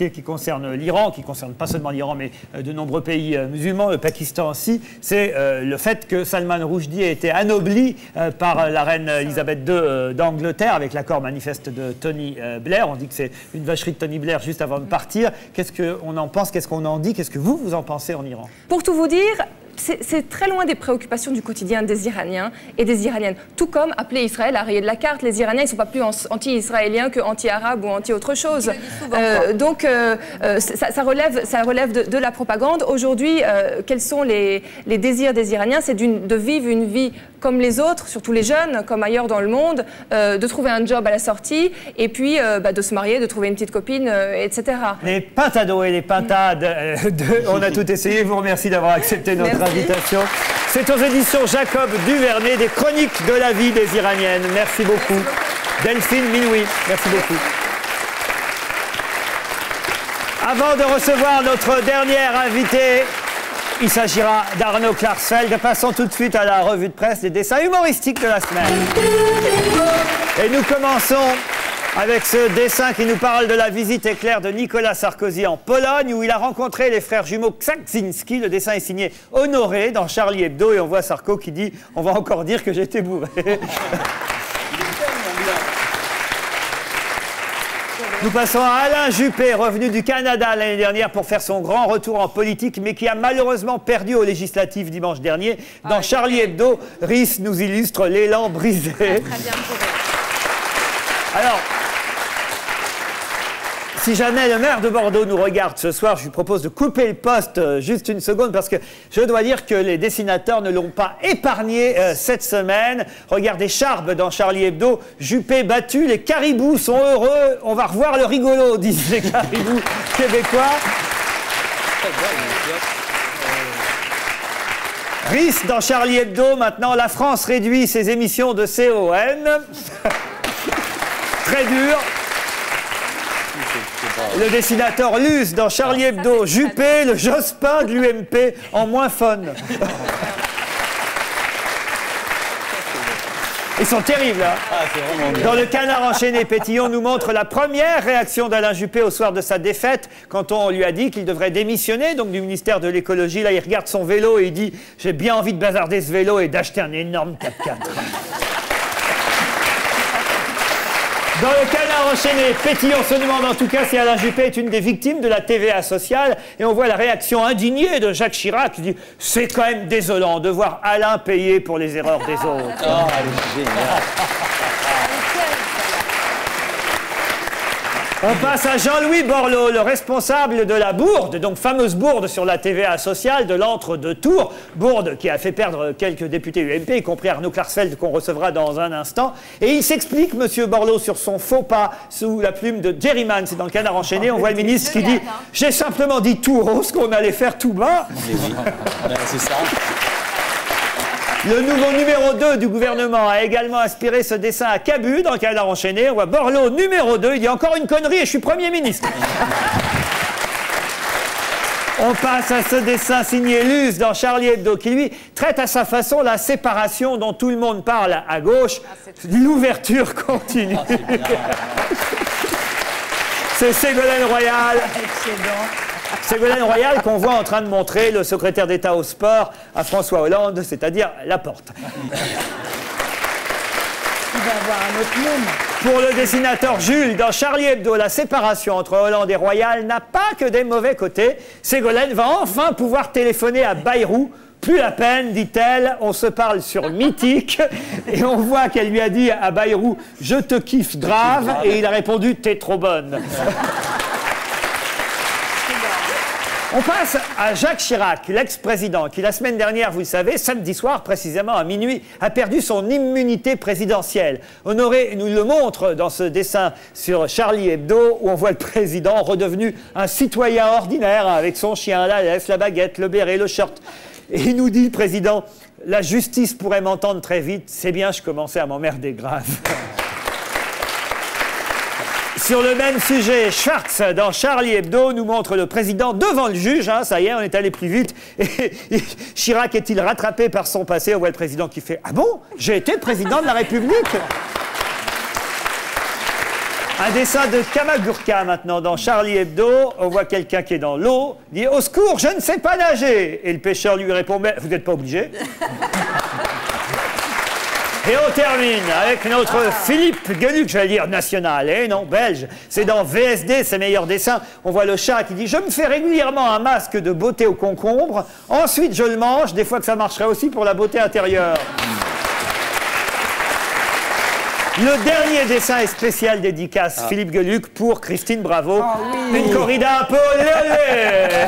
actualité qui concerne l'Iran, qui concerne pas seulement l'Iran, mais euh, de nombreux pays euh, musulmans, le Pakistan aussi, c'est euh, le fait que Salman Rushdie a été anobli euh, par la reine Elisabeth deux euh, d'Angleterre, avec l'accord manifeste de Tony euh, Blair. On dit que c'est une vacherie de Tony Blair juste avant de partir. Qu'est-ce qu'on en pense? Qu'est-ce qu'on en dit? Qu'est-ce que vous, vous en pensez en Iran? Pour tout vous dire, c'est très loin des préoccupations du quotidien des Iraniens et des Iraniennes. Tout comme appeler Israël à rayer de la carte. Les Iraniens ne sont pas plus anti-israéliens que anti-arabes ou anti-autre chose. Euh, donc euh, ça, ça relève, ça relève de, de la propagande. Aujourd'hui, euh, quels sont les, les désirs des Iraniens? C'est de vivre une vie comme les autres, surtout les jeunes, comme ailleurs dans le monde, euh, de trouver un job à la sortie et puis euh, bah, de se marier, de trouver une petite copine, euh, et cetera. Les pintados et les pintades, euh, de, on a tout essayé. Je vous remercie d'avoir accepté notre Merci. invitation. C'est aux éditions Jacob Duvernay, des chroniques de la vie des Iraniennes. Merci beaucoup. Merci beaucoup. Delphine Minoui, merci beaucoup. Avant de recevoir notre dernière invitée, il s'agira d'Arnaud Klarsfeld. Passons tout de suite à la revue de presse des dessins humoristiques de la semaine. Et nous commençons avec ce dessin qui nous parle de la visite éclair de Nicolas Sarkozy en Pologne, où il a rencontré les frères jumeaux Ksaczynski. Le dessin est signé Honoré dans Charlie Hebdo, et on voit Sarko qui dit « On va encore dire que j'étais bourré ». Nous passons à Alain Juppé, revenu du Canada l'année dernière pour faire son grand retour en politique, mais qui a malheureusement perdu aux législatives dimanche dernier. Dans ah, Charlie Hebdo, Rhys nous illustre l'élan brisé. Très bien trouvé. Alors, si jamais le maire de Bordeaux nous regarde ce soir, je lui propose de couper le poste euh, juste une seconde, parce que je dois dire que les dessinateurs ne l'ont pas épargné euh, cette semaine. Regardez Charb dans Charlie Hebdo, Juppé battu, les caribous sont heureux, on va revoir le rigolo, disent les caribous québécois. Rhys dans Charlie Hebdo, maintenant la France réduit ses émissions de C O N. Très dur. Le dessinateur Luce dans Charlie Hebdo, Juppé, le Jospin de l'U M P en moins fun. Ils sont terribles, hein. Ah, dans le Canard enchaîné, Pétillon nous montre la première réaction d'Alain Juppé au soir de sa défaite, quand on lui a dit qu'il devrait démissionner donc du ministère de l'écologie. Là, il regarde son vélo et il dit « J'ai bien envie de bazarder ce vélo et d'acheter un énorme quatre-quatre ». Dans le Canard enchaîné, Pétillon se demande en tout cas si Alain Juppé est une des victimes de la T V A sociale. Et on voit la réaction indignée de Jacques Chirac qui dit « C'est quand même désolant de voir Alain payer pour les erreurs des autres. Oh, » On passe à Jean-Louis Borloo, le responsable de la bourde, donc fameuse bourde sur la T V A sociale de l'entre-deux tours. Bourde qui a fait perdre quelques députés U M P, y compris Arnaud Klarsfeld, qu'on recevra dans un instant. Et il s'explique, monsieur Borloo, sur son faux pas sous la plume de Jerry Mann. C'est dans le Canard enchaîné. On voit le ministre qui dit « J'ai simplement dit tout haut ce qu'on allait faire tout bas. » C'est ça. Le nouveau numéro deux du gouvernement a également inspiré ce dessin à Cabu dans le Canard enchaîné. On voit Borloo numéro deux, il dit encore une connerie et je suis Premier ministre. On passe à ce dessin signé Luce dans Charlie Hebdo qui lui traite à sa façon la séparation dont tout le monde parle à gauche. L'ouverture continue. C'est Ségolène Royal. Ségolène Royal qu'on voit en train de montrer le secrétaire d'État au sport à François Hollande, c'est-à-dire Laporte. Il va avoir un autre nom. Pour le dessinateur Jules, dans Charlie Hebdo, la séparation entre Hollande et Royal n'a pas que des mauvais côtés. Ségolène va enfin pouvoir téléphoner à Bayrou. Plus la peine, dit-elle, on se parle sur Mythique. Et on voit qu'elle lui a dit à Bayrou « Je te kiffe grave » et il a répondu « T'es trop bonne ». On passe à Jacques Chirac, l'ex-président, qui la semaine dernière, vous le savez, samedi soir, précisément à minuit, a perdu son immunité présidentielle. Honoré nous le montre dans ce dessin sur Charlie Hebdo, où on voit le président redevenu un citoyen ordinaire, avec son chien, la laisse, la baguette, le béret, le short. Et il nous dit, le président, la justice pourrait m'entendre très vite, c'est bien, je commençais à m'emmerder grave. Sur le même sujet, Schwartz, dans Charlie Hebdo, nous montre le président devant le juge. Hein, ça y est, on est allé plus vite. Et, et Chirac est-il rattrapé par son passé? On voit le président qui fait « Ah bon? J'ai été président de la République ?» Un dessin de Kamagurka maintenant dans Charlie Hebdo. On voit quelqu'un qui est dans l'eau, dit « Au secours, je ne sais pas nager !» Et le pêcheur lui répond « Mais vous n'êtes pas obligé !» Et on termine avec notre Philippe Gueluc, j'allais dire national, et non, belge. C'est dans V S D, ses meilleurs dessins. On voit le chat qui dit « Je me fais régulièrement un masque de beauté au concombre. Ensuite, je le mange. Des fois que ça marcherait aussi pour la beauté intérieure. » Le dernier dessin est spécial dédicace ah. Philippe Gueluc pour Christine Bravo. Oh, oui. Une corrida un peu olé olé.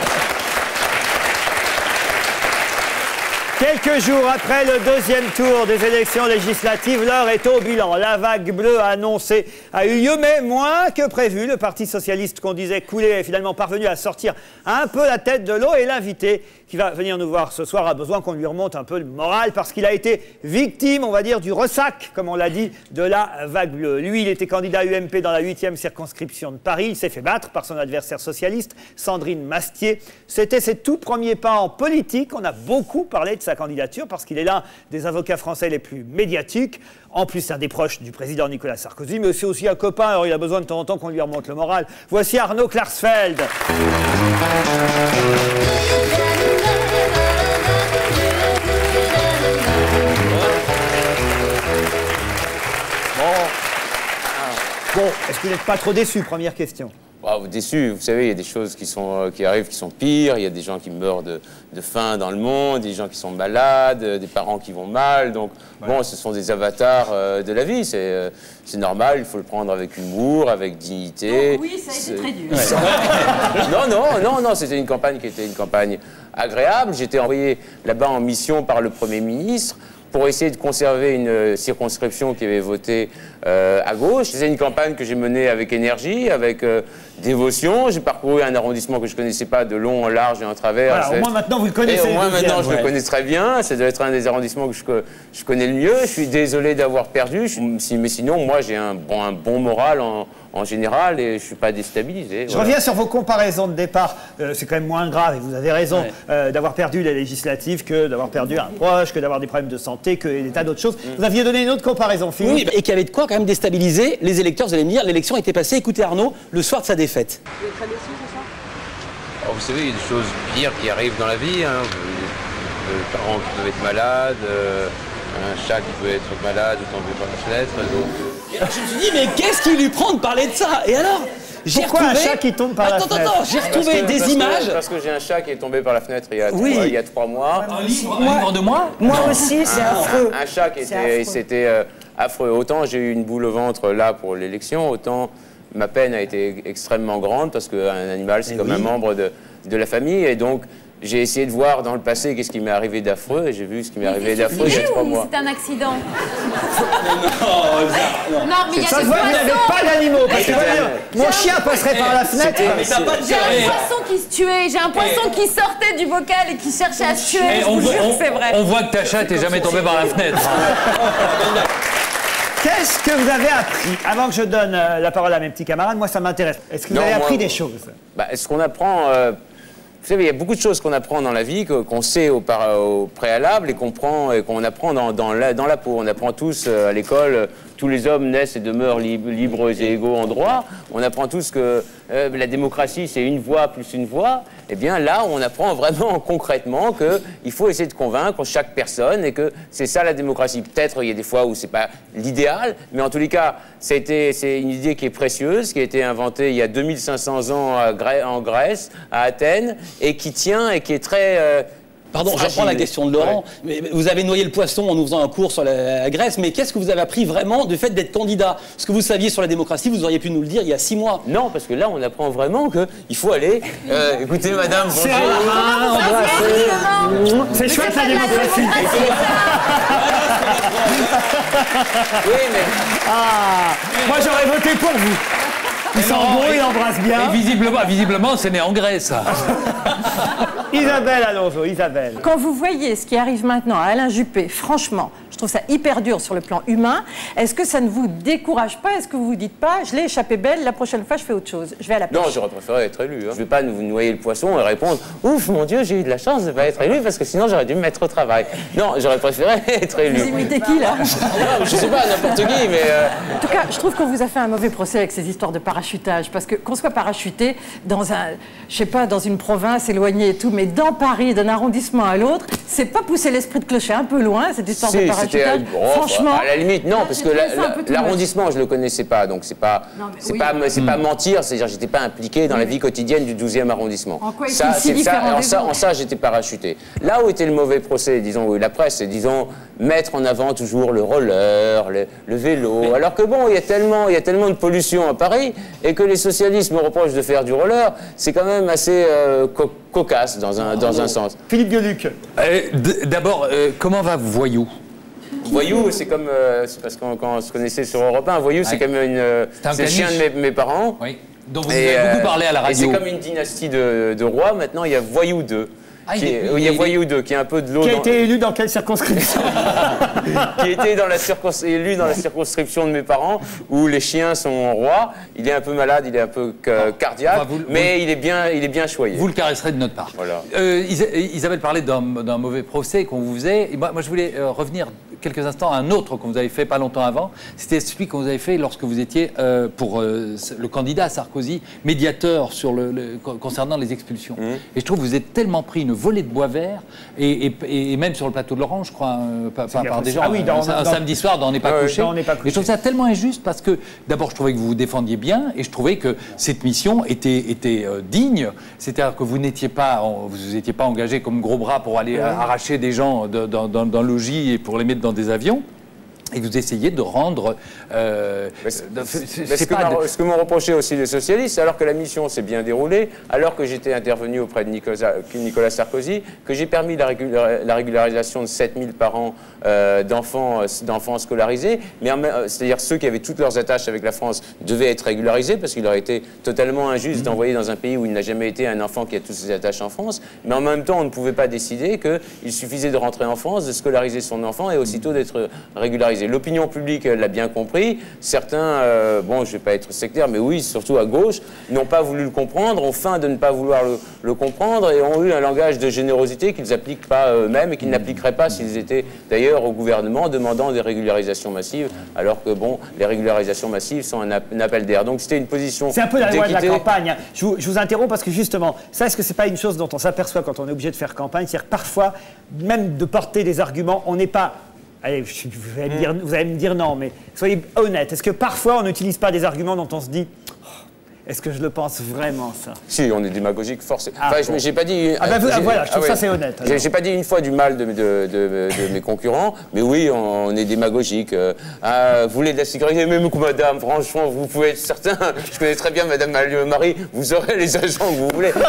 Quelques jours après le deuxième tour des élections législatives, l'heure est au bilan. La vague bleue annoncée a eu lieu, mais moins que prévu. Le Parti socialiste qu'on disait couler est finalement parvenu à sortir un peu la tête de l'eau. Et l'invité qui va venir nous voir ce soir a besoin qu'on lui remonte un peu le moral parce qu'il a été victime, on va dire, du ressac, comme on l'a dit, de la vague bleue. Lui, il était candidat U M P dans la huitième circonscription de Paris. Il s'est fait battre par son adversaire socialiste, Sandrine Mastier. C'était ses tout premiers pas en politique. On a beaucoup parlé de sa candidature parce qu'il est l'un des avocats français les plus médiatiques. En plus, c'est un des proches du président Nicolas Sarkozy, mais c'est aussi un copain, alors il a besoin de temps en temps qu'on lui remonte le moral. Voici Arnaud Klarsfeld. Bon, est-ce que vous n'êtes pas trop déçu? Première question. Bah, déçu, vous savez, il y a des choses qui, sont, euh, qui arrivent qui sont pires, il y a des gens qui meurent de, de faim dans le monde, des gens qui sont malades, euh, des parents qui vont mal, donc ouais. Bon, ce sont des avatars euh, de la vie, c'est euh, normal, il faut le prendre avec humour, avec dignité. Donc, oui, ça a été très dur. Ouais. non, non, non, non, c'était une campagne qui était une campagne agréable, j'étais envoyé là-bas en mission par le Premier ministre, pour essayer de conserver une circonscription qui avait voté euh, à gauche. C'est une campagne que j'ai menée avec énergie, avec euh, dévotion. J'ai parcouru un arrondissement que je ne connaissais pas de long en large et en travers. Voilà, au moins maintenant vous le connaissez. Et au moins maintenant je ouais. le connais très bien. Ça doit être un des arrondissements que je, que je connais le mieux. Je suis désolé d'avoir perdu, je, mais sinon moi j'ai un bon, un bon moral en, en général et je ne suis pas déstabilisé. Je voilà. reviens sur vos comparaisons de départ. Euh, c'est quand même moins grave et vous avez raison ouais. euh, d'avoir perdu les législatives que d'avoir perdu un proche, que d'avoir des problèmes de santé, que des tas d'autres choses. Mm. Vous aviez donné une autre comparaison, Philippe. Oui, et qui avait de quoi quand même déstabiliser les électeurs. Vous allez me dire, l'élection était passée, écoutez Arnaud, le soir de sa défaite. Vous êtes très déçu, c'est ça? Oh, vous savez, il y a des choses pires qui arrivent dans la vie. Hein. Des parents qui peuvent être malades, euh, un chat qui peut être malade ou tomber par la fenêtre. Donc... Et alors, je me suis dit, mais qu'est-ce qui lui prend de parler de ça? Et alors j'ai Pourquoi retrouvé... un chat qui tombe par attends, la fenêtre? Attends, attends, j'ai retrouvé que, des parce images. Que, parce que j'ai un chat qui est tombé par la fenêtre il y a, oui. trois, il y a trois mois. Un livre, un livre de moi? Moi aussi, c'est affreux. Un, un chat qui était, c'était euh, affreux. Autant j'ai eu une boule au ventre là pour l'élection, autant ma peine a été extrêmement grande parce qu'un animal, c'est comme oui. un membre de, de la famille. Et donc, j'ai essayé de voir dans le passé qu'est-ce qui m'est arrivé d'affreux et j'ai vu ce qui m'est arrivé d'affreux il y a trois mois. C'est un accident. non, non, mais il y a ça des se voit que vous n'avez pas d'animaux. Parce que un... mon chien passerait par la fenêtre. J'ai un poisson qui se tuait, j'ai un poisson qui sortait du bocal et qui cherchait à se tuer. Et je on, vous jure on, que c'est vrai. On voit que ta chatte n'est jamais tombée par la fenêtre. Qu'est-ce que vous avez appris? Avant que je donne euh, la parole à mes petits camarades, moi ça m'intéresse. Est-ce que vous non, avez moi, appris des choses? Bah, ce qu'on apprend... Euh... Vous savez, il y a beaucoup de choses qu'on apprend dans la vie, qu'on sait au, par, au préalable et qu'on qu'on apprend dans, dans, la, dans la peau. On apprend tous euh, à l'école, euh, tous les hommes naissent et demeurent libres, libres et égaux en droit. On apprend tous que euh, la démocratie, c'est une voix plus une voix. Eh bien là, on apprend vraiment concrètement qu'il faut essayer de convaincre chaque personne et que c'est ça la démocratie. Peut-être il y a des fois où c'est pas l'idéal, mais en tous les cas, c'est une idée qui est précieuse, qui a été inventée il y a deux mille cinq cents ans à Grè en Grèce, à Athènes, et qui tient et qui est très... Euh, Pardon, je reprends la question de Laurent. Ouais. Mais vous avez noyé le poisson en nous faisant un cours sur la, la Grèce, mais qu'est-ce que vous avez appris vraiment du fait d'être candidat? Ce que vous saviez sur la démocratie, vous auriez pu nous le dire il y a six mois. Non, parce que là, on apprend vraiment qu'il faut aller... Euh, écoutez, madame, bonjour. C'est chouette la démocratie. Oui, mais... Ah, moi, j'aurais voté pour vous. Il sent bon, il embrasse bien. Et visiblement, visiblement c'est né en Grèce. Isabelle Alonso, Isabelle. Quand vous voyez ce qui arrive maintenant à Alain Juppé, franchement, je trouve ça hyper dur sur le plan humain. Est-ce que ça ne vous décourage pas? Est-ce que vous vous dites pas, je l'ai échappé belle, la prochaine fois je fais autre chose, je vais à la pêche? Non, j'aurais préféré être élu. Hein. Je ne vais pas vous noyer le poisson et répondre ouf, mon Dieu, j'ai eu de la chance de ne pas être élu parce que sinon j'aurais dû me mettre au travail. Non, j'aurais préféré être élu. Vous imitez qui là? Non, je sais pas, n'importe qui, mais. Euh... En tout cas, je trouve qu'on vous a fait un mauvais procès avec ces histoires de parachutage, parce que qu'on soit parachuté dans un, je sais pas, dans une province éloignée et tout, mais dans Paris, d'un arrondissement à l'autre, c'est pas pousser l'esprit de clocher un peu loin cette histoire si, de parachutage. Oh, franchement, à la limite, non, parce que l'arrondissement, la, la, je le connaissais pas, donc c'est pas, c'est oui. pas, c'est mmh. pas mentir, c'est-à-dire j'étais pas impliqué dans oui. la vie quotidienne du douzième arrondissement. En quoi ça, c'est si ça, en ça, en ça, j'étais parachuté. Là où était le mauvais procès, disons, la presse, c'est disons mettre en avant toujours le roller, le, le vélo, mais... alors que bon, il y a tellement, il y a tellement de pollution à Paris et que les socialistes me reprochent de faire du roller, c'est quand même assez euh, co cocasse dans un, dans un sens. Philippe Gueluc. Euh, D'abord, euh, comment va Voyou? Voyou, c'est comme, euh, c'est parce qu'on quand on se connaissait sur Europe un, Voyou, ouais. c'est comme une, c'est le chien de mes, mes parents. Oui. Donc vous avez beaucoup parlé à la radio. Et c'est comme une dynastie de, de rois. Maintenant, il y a Voyou deux. Ah, il, est, il y a Voyou deux, qui est un peu de l'eau. Qui a dans... été élu dans quelle circonscription? Qui a été dans la circons... élu dans la circonscription de mes parents, où les chiens sont rois. Il est un peu malade, il est un peu cardiaque, enfin, vous, mais vous... il est bien, il est bien choyé. Vous le caresserez de notre part. Voilà. Euh, Isabelle parlait d'un mauvais procès qu'on vous faisait. Et moi, moi, je voulais euh, revenir quelques instants à un autre qu'on vous avait fait pas longtemps avant. C'était celui qu'on vous avait fait lorsque vous étiez euh, pour euh, le candidat Sarkozy, médiateur sur le, le, concernant les expulsions. Mmh. Et je trouve que vous êtes tellement pris une volée de bois vert, et, et, et même sur le plateau de Laurent, je crois, euh, par, par des gens, ah oui, dans, un, un dans, samedi soir, dans On n'est pas, euh, pas, pas couché. Et je trouve ça tellement injuste parce que, d'abord, je trouvais que vous vous défendiez bien, et je trouvais que cette mission était, était euh, digne. C'est-à-dire que vous n'étiez pas, vous étiez pas engagé comme gros bras pour aller ouais. arracher des gens de, dans, dans, dans le logis et pour les mettre dans des avions. Et vous essayez de rendre... Euh, ce que m'ont reproché aussi les socialistes, alors que la mission s'est bien déroulée, alors que j'étais intervenu auprès de Nicolas, Nicolas Sarkozy, que j'ai permis la, régula la régularisation de sept mille parents euh, d'enfants d'enfants scolarisés, mais c'est-à-dire ceux qui avaient toutes leurs attaches avec la France devaient être régularisés, parce qu'il aurait été totalement injuste mmh. d'envoyer dans un pays où il n'a jamais été un enfant qui a toutes ses attaches en France, mais en même temps on ne pouvait pas décider qu'il suffisait de rentrer en France, de scolariser son enfant et aussitôt d'être régularisé. L'opinion publique l'a bien compris. Certains, euh, bon, je ne vais pas être sectaire, mais oui, surtout à gauche, n'ont pas voulu le comprendre, ont faim de ne pas vouloir le, le comprendre et ont eu un langage de générosité qu'ils n'appliquent pas eux-mêmes et qu'ils n'appliqueraient pas s'ils étaient d'ailleurs au gouvernement demandant des régularisations massives, alors que, bon, les régularisations massives sont un, un appel d'air. Donc c'était une position... C'est un peu la loi de la campagne. Je vous, je vous interromps parce que justement, ça, est-ce que ce n'est pas une chose dont on s'aperçoit quand on est obligé de faire campagne? C'est-à-dire parfois, même de porter des arguments, on n'est pas... Allez, vous allez, me dire, vous allez me dire non, mais soyez honnête. Est-ce que parfois on n'utilise pas des arguments dont on se dit oh, est-ce que je le pense vraiment, ça? Si, on est démagogique, forcément. Ah, enfin, bon. J'ai pas dit... Ah bah, euh, voilà, je trouve ah, ça ouais. c'est honnête. J'ai pas dit une fois du mal de, de, de, de, de mes concurrents, mais oui, on, on est démagogique. Euh, ah, vous voulez de la sécurité, même que madame, franchement, vous pouvez être certain, je connais très bien madame Marie, vous aurez les agents que vous voulez.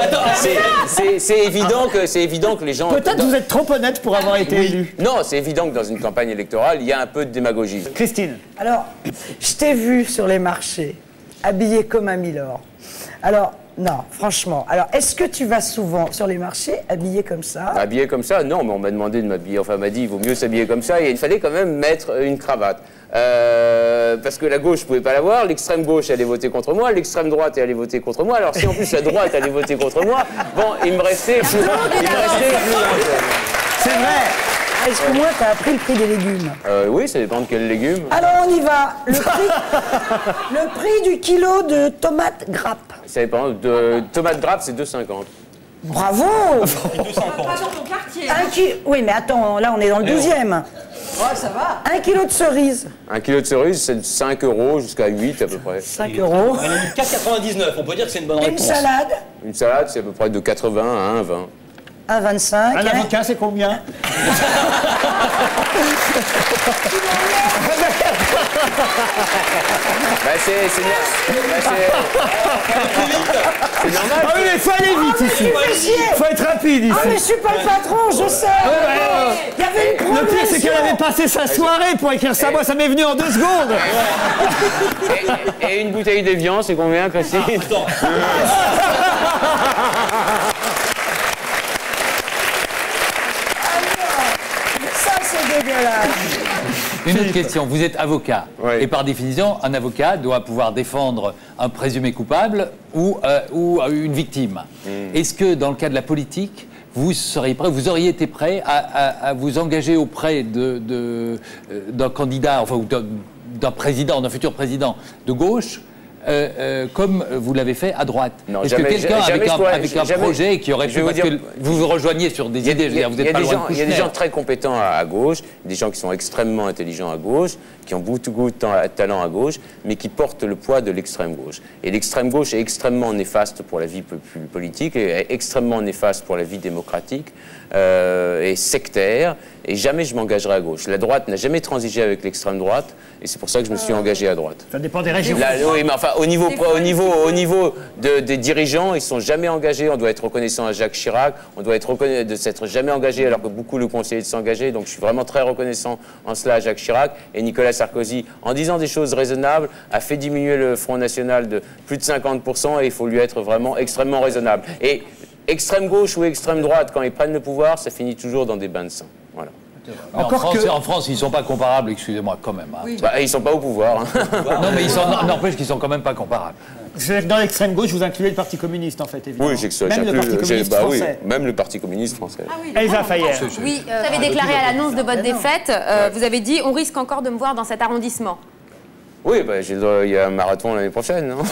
C'est évident, évident que les gens... Peut-être dans... vous êtes trop honnête pour avoir été oui. élu. Non, c'est évident que dans une campagne électorale, il y a un peu de démagogie. Christine. Alors, je t'ai vu sur les marchés, habillé comme un milord. Alors, non, franchement. Alors, est-ce que tu vas souvent sur les marchés habillé comme ça? Habillé comme ça? Non, mais on m'a demandé de m'habiller. Enfin, on m'a dit, il vaut mieux s'habiller comme ça. Et il fallait quand même mettre une cravate. Euh, parce que la gauche, je ne pouvais pas l'avoir. L'extrême gauche allait voter contre moi. L'extrême droite allait voter contre moi. Alors, si en plus la droite allait voter contre moi, bon, il me restait... il me restait... C'est vrai. Est-ce que moi, tu as appris le prix des légumes? euh, Oui, ça dépend de quels légumes. Alors, on y va. Le prix, le prix du kilo de tomates grappes. Ça dépend. De tomates grappes, c'est deux cinquante. Bravo. deux cinquante. Pas dans ton quartier. Un qui... Oui, mais attends, là, on est dans le douzième. Oh, ça va. Un kilo de cerises. Un kilo de cerises, c'est de cinq euros jusqu'à huit à peu près. cinq euros. Elle a mis quatre quatre-vingt-dix-neuf, on peut dire que c'est une bonne réponse. Une salade. Une salade, c'est à peu près de quatre-vingts à un vingt. un vingt-cinq. Un avocat, c'est combien? Bah c'est... C'est bah, c'est- c'est normal. Ah oui, mais il faut aller vite ici. Il faut être rapide ici. Ah mais je suis pas le patron, je sais. Il y avait une Le pire, c'est progression. qu'elle avait passé sa soirée pour écrire ça. Moi, ça m'est venu en deux secondes. Et, et une bouteille d'Evian, c'est combien, Christine? Ça c'est dégueulasse. Une autre question. Vous êtes avocat. Oui. Et par définition, un avocat doit pouvoir défendre un présumé coupable ou, euh, ou une victime. Est-ce que dans le cas de la politique, vous seriez prêt, vous auriez été prêt à, à- à vous engager auprès de, de, euh, d'un candidat, enfin, ou d'un, d'un président, d'un futur président de gauche, euh, euh, comme vous l'avez fait à droite? Non, Est-ce que jamais- quelqu'un jamais avec je un, pourrais- avec un jamais- projet qui aurait je pu, vais vous parce dire- que vous vous rejoignez sur des Il y a- idées, je veux dire, il vous y a n'êtes pas des loin gens- de il y a des Kouchner. gens très compétents à, à gauche, des gens qui sont extrêmement intelligents à gauche, qui ont beaucoup, beaucoup de ta- talent à gauche, mais qui portent le poids de l'extrême gauche. Et l'extrême gauche est extrêmement néfaste pour la vie po- po- politique, et est extrêmement néfaste pour la vie démocratique, euh, et sectaire, et jamais je m'engagerai à gauche. La droite n'a jamais transigé avec l'extrême droite, et c'est pour ça que je me suis engagé à droite. Ça dépend des régions. Là, oui, mais enfin, au niveau, au niveau, au niveau de- des dirigeants, ils sont jamais engagés. On doit être reconnaissant à Jacques Chirac. On doit être reconnaissant de s'être jamais engagé, alors que beaucoup le conseillaient de s'engager. Donc, je suis vraiment très reconnaissant en cela à Jacques Chirac. Et Nicolas Sarkozy, en disant des choses raisonnables, a fait diminuer le Front National de plus de cinquante pour cent. Et il faut lui être vraiment extrêmement raisonnable. Et extrême gauche ou extrême droite, quand ils prennent le pouvoir, ça finit toujours dans des bains de sang. Voilà. Mais en, Encore France, que- en France, ils ne sont pas comparables, excusez-moi, quand même. hein. Bah, ils sont pas au pouvoir. hein. Non, mais ils sont, n'empêche qu'ils sont quand même pas comparables. C'est-à-dire que dans l'extrême gauche, vous incluez le Parti communiste, en fait, évidemment. Oui, j'ai que ça. Même le j'inclus- Parti j'ai- communiste bah oui, français. même le Parti communiste français. Elsa Fayer. Oui, vous avez déclaré à l'annonce de votre défaite, euh, vous avez dit on risque encore de me voir dans cet arrondissement. Oui, bah, j'ai le droit- il y a un marathon l'année prochaine, non?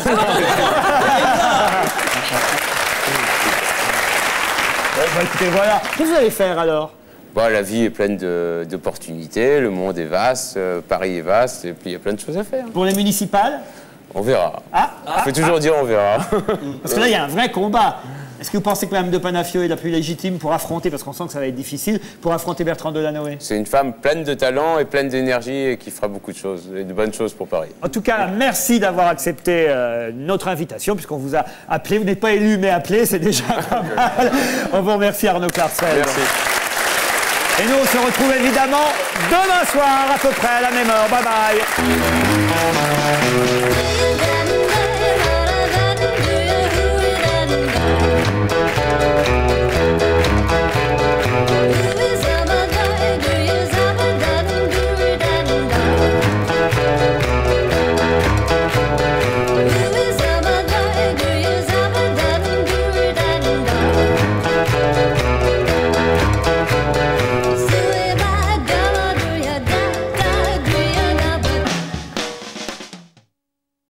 Bon, bah, écoutez, voilà. Qu'est-ce que vous allez faire alors? Bah, la vie est pleine de- d'opportunités, le monde est vaste, euh, Paris est vaste, et puis il y a plein de choses à faire. Pour les municipales? On verra. Ah, Il faut toujours dire on verra. Parce que là, il y a un vrai combat. Est-ce que vous pensez que Mme de Panafio est la plus légitime pour affronter, parce qu'on sent que ça va être difficile, pour affronter Bertrand Delanoë? C'est une femme pleine de talent et pleine d'énergie et qui fera beaucoup de choses, et de bonnes choses pour Paris. En tout cas, merci d'avoir accepté euh, notre invitation, puisqu'on vous a appelé. Vous n'êtes pas élu, mais appelé, c'est déjà pas mal. On vous remercie, Arnaud Klarsfeld. Merci. Et nous, on se retrouve évidemment demain soir, à peu près à la même heure. Bye bye.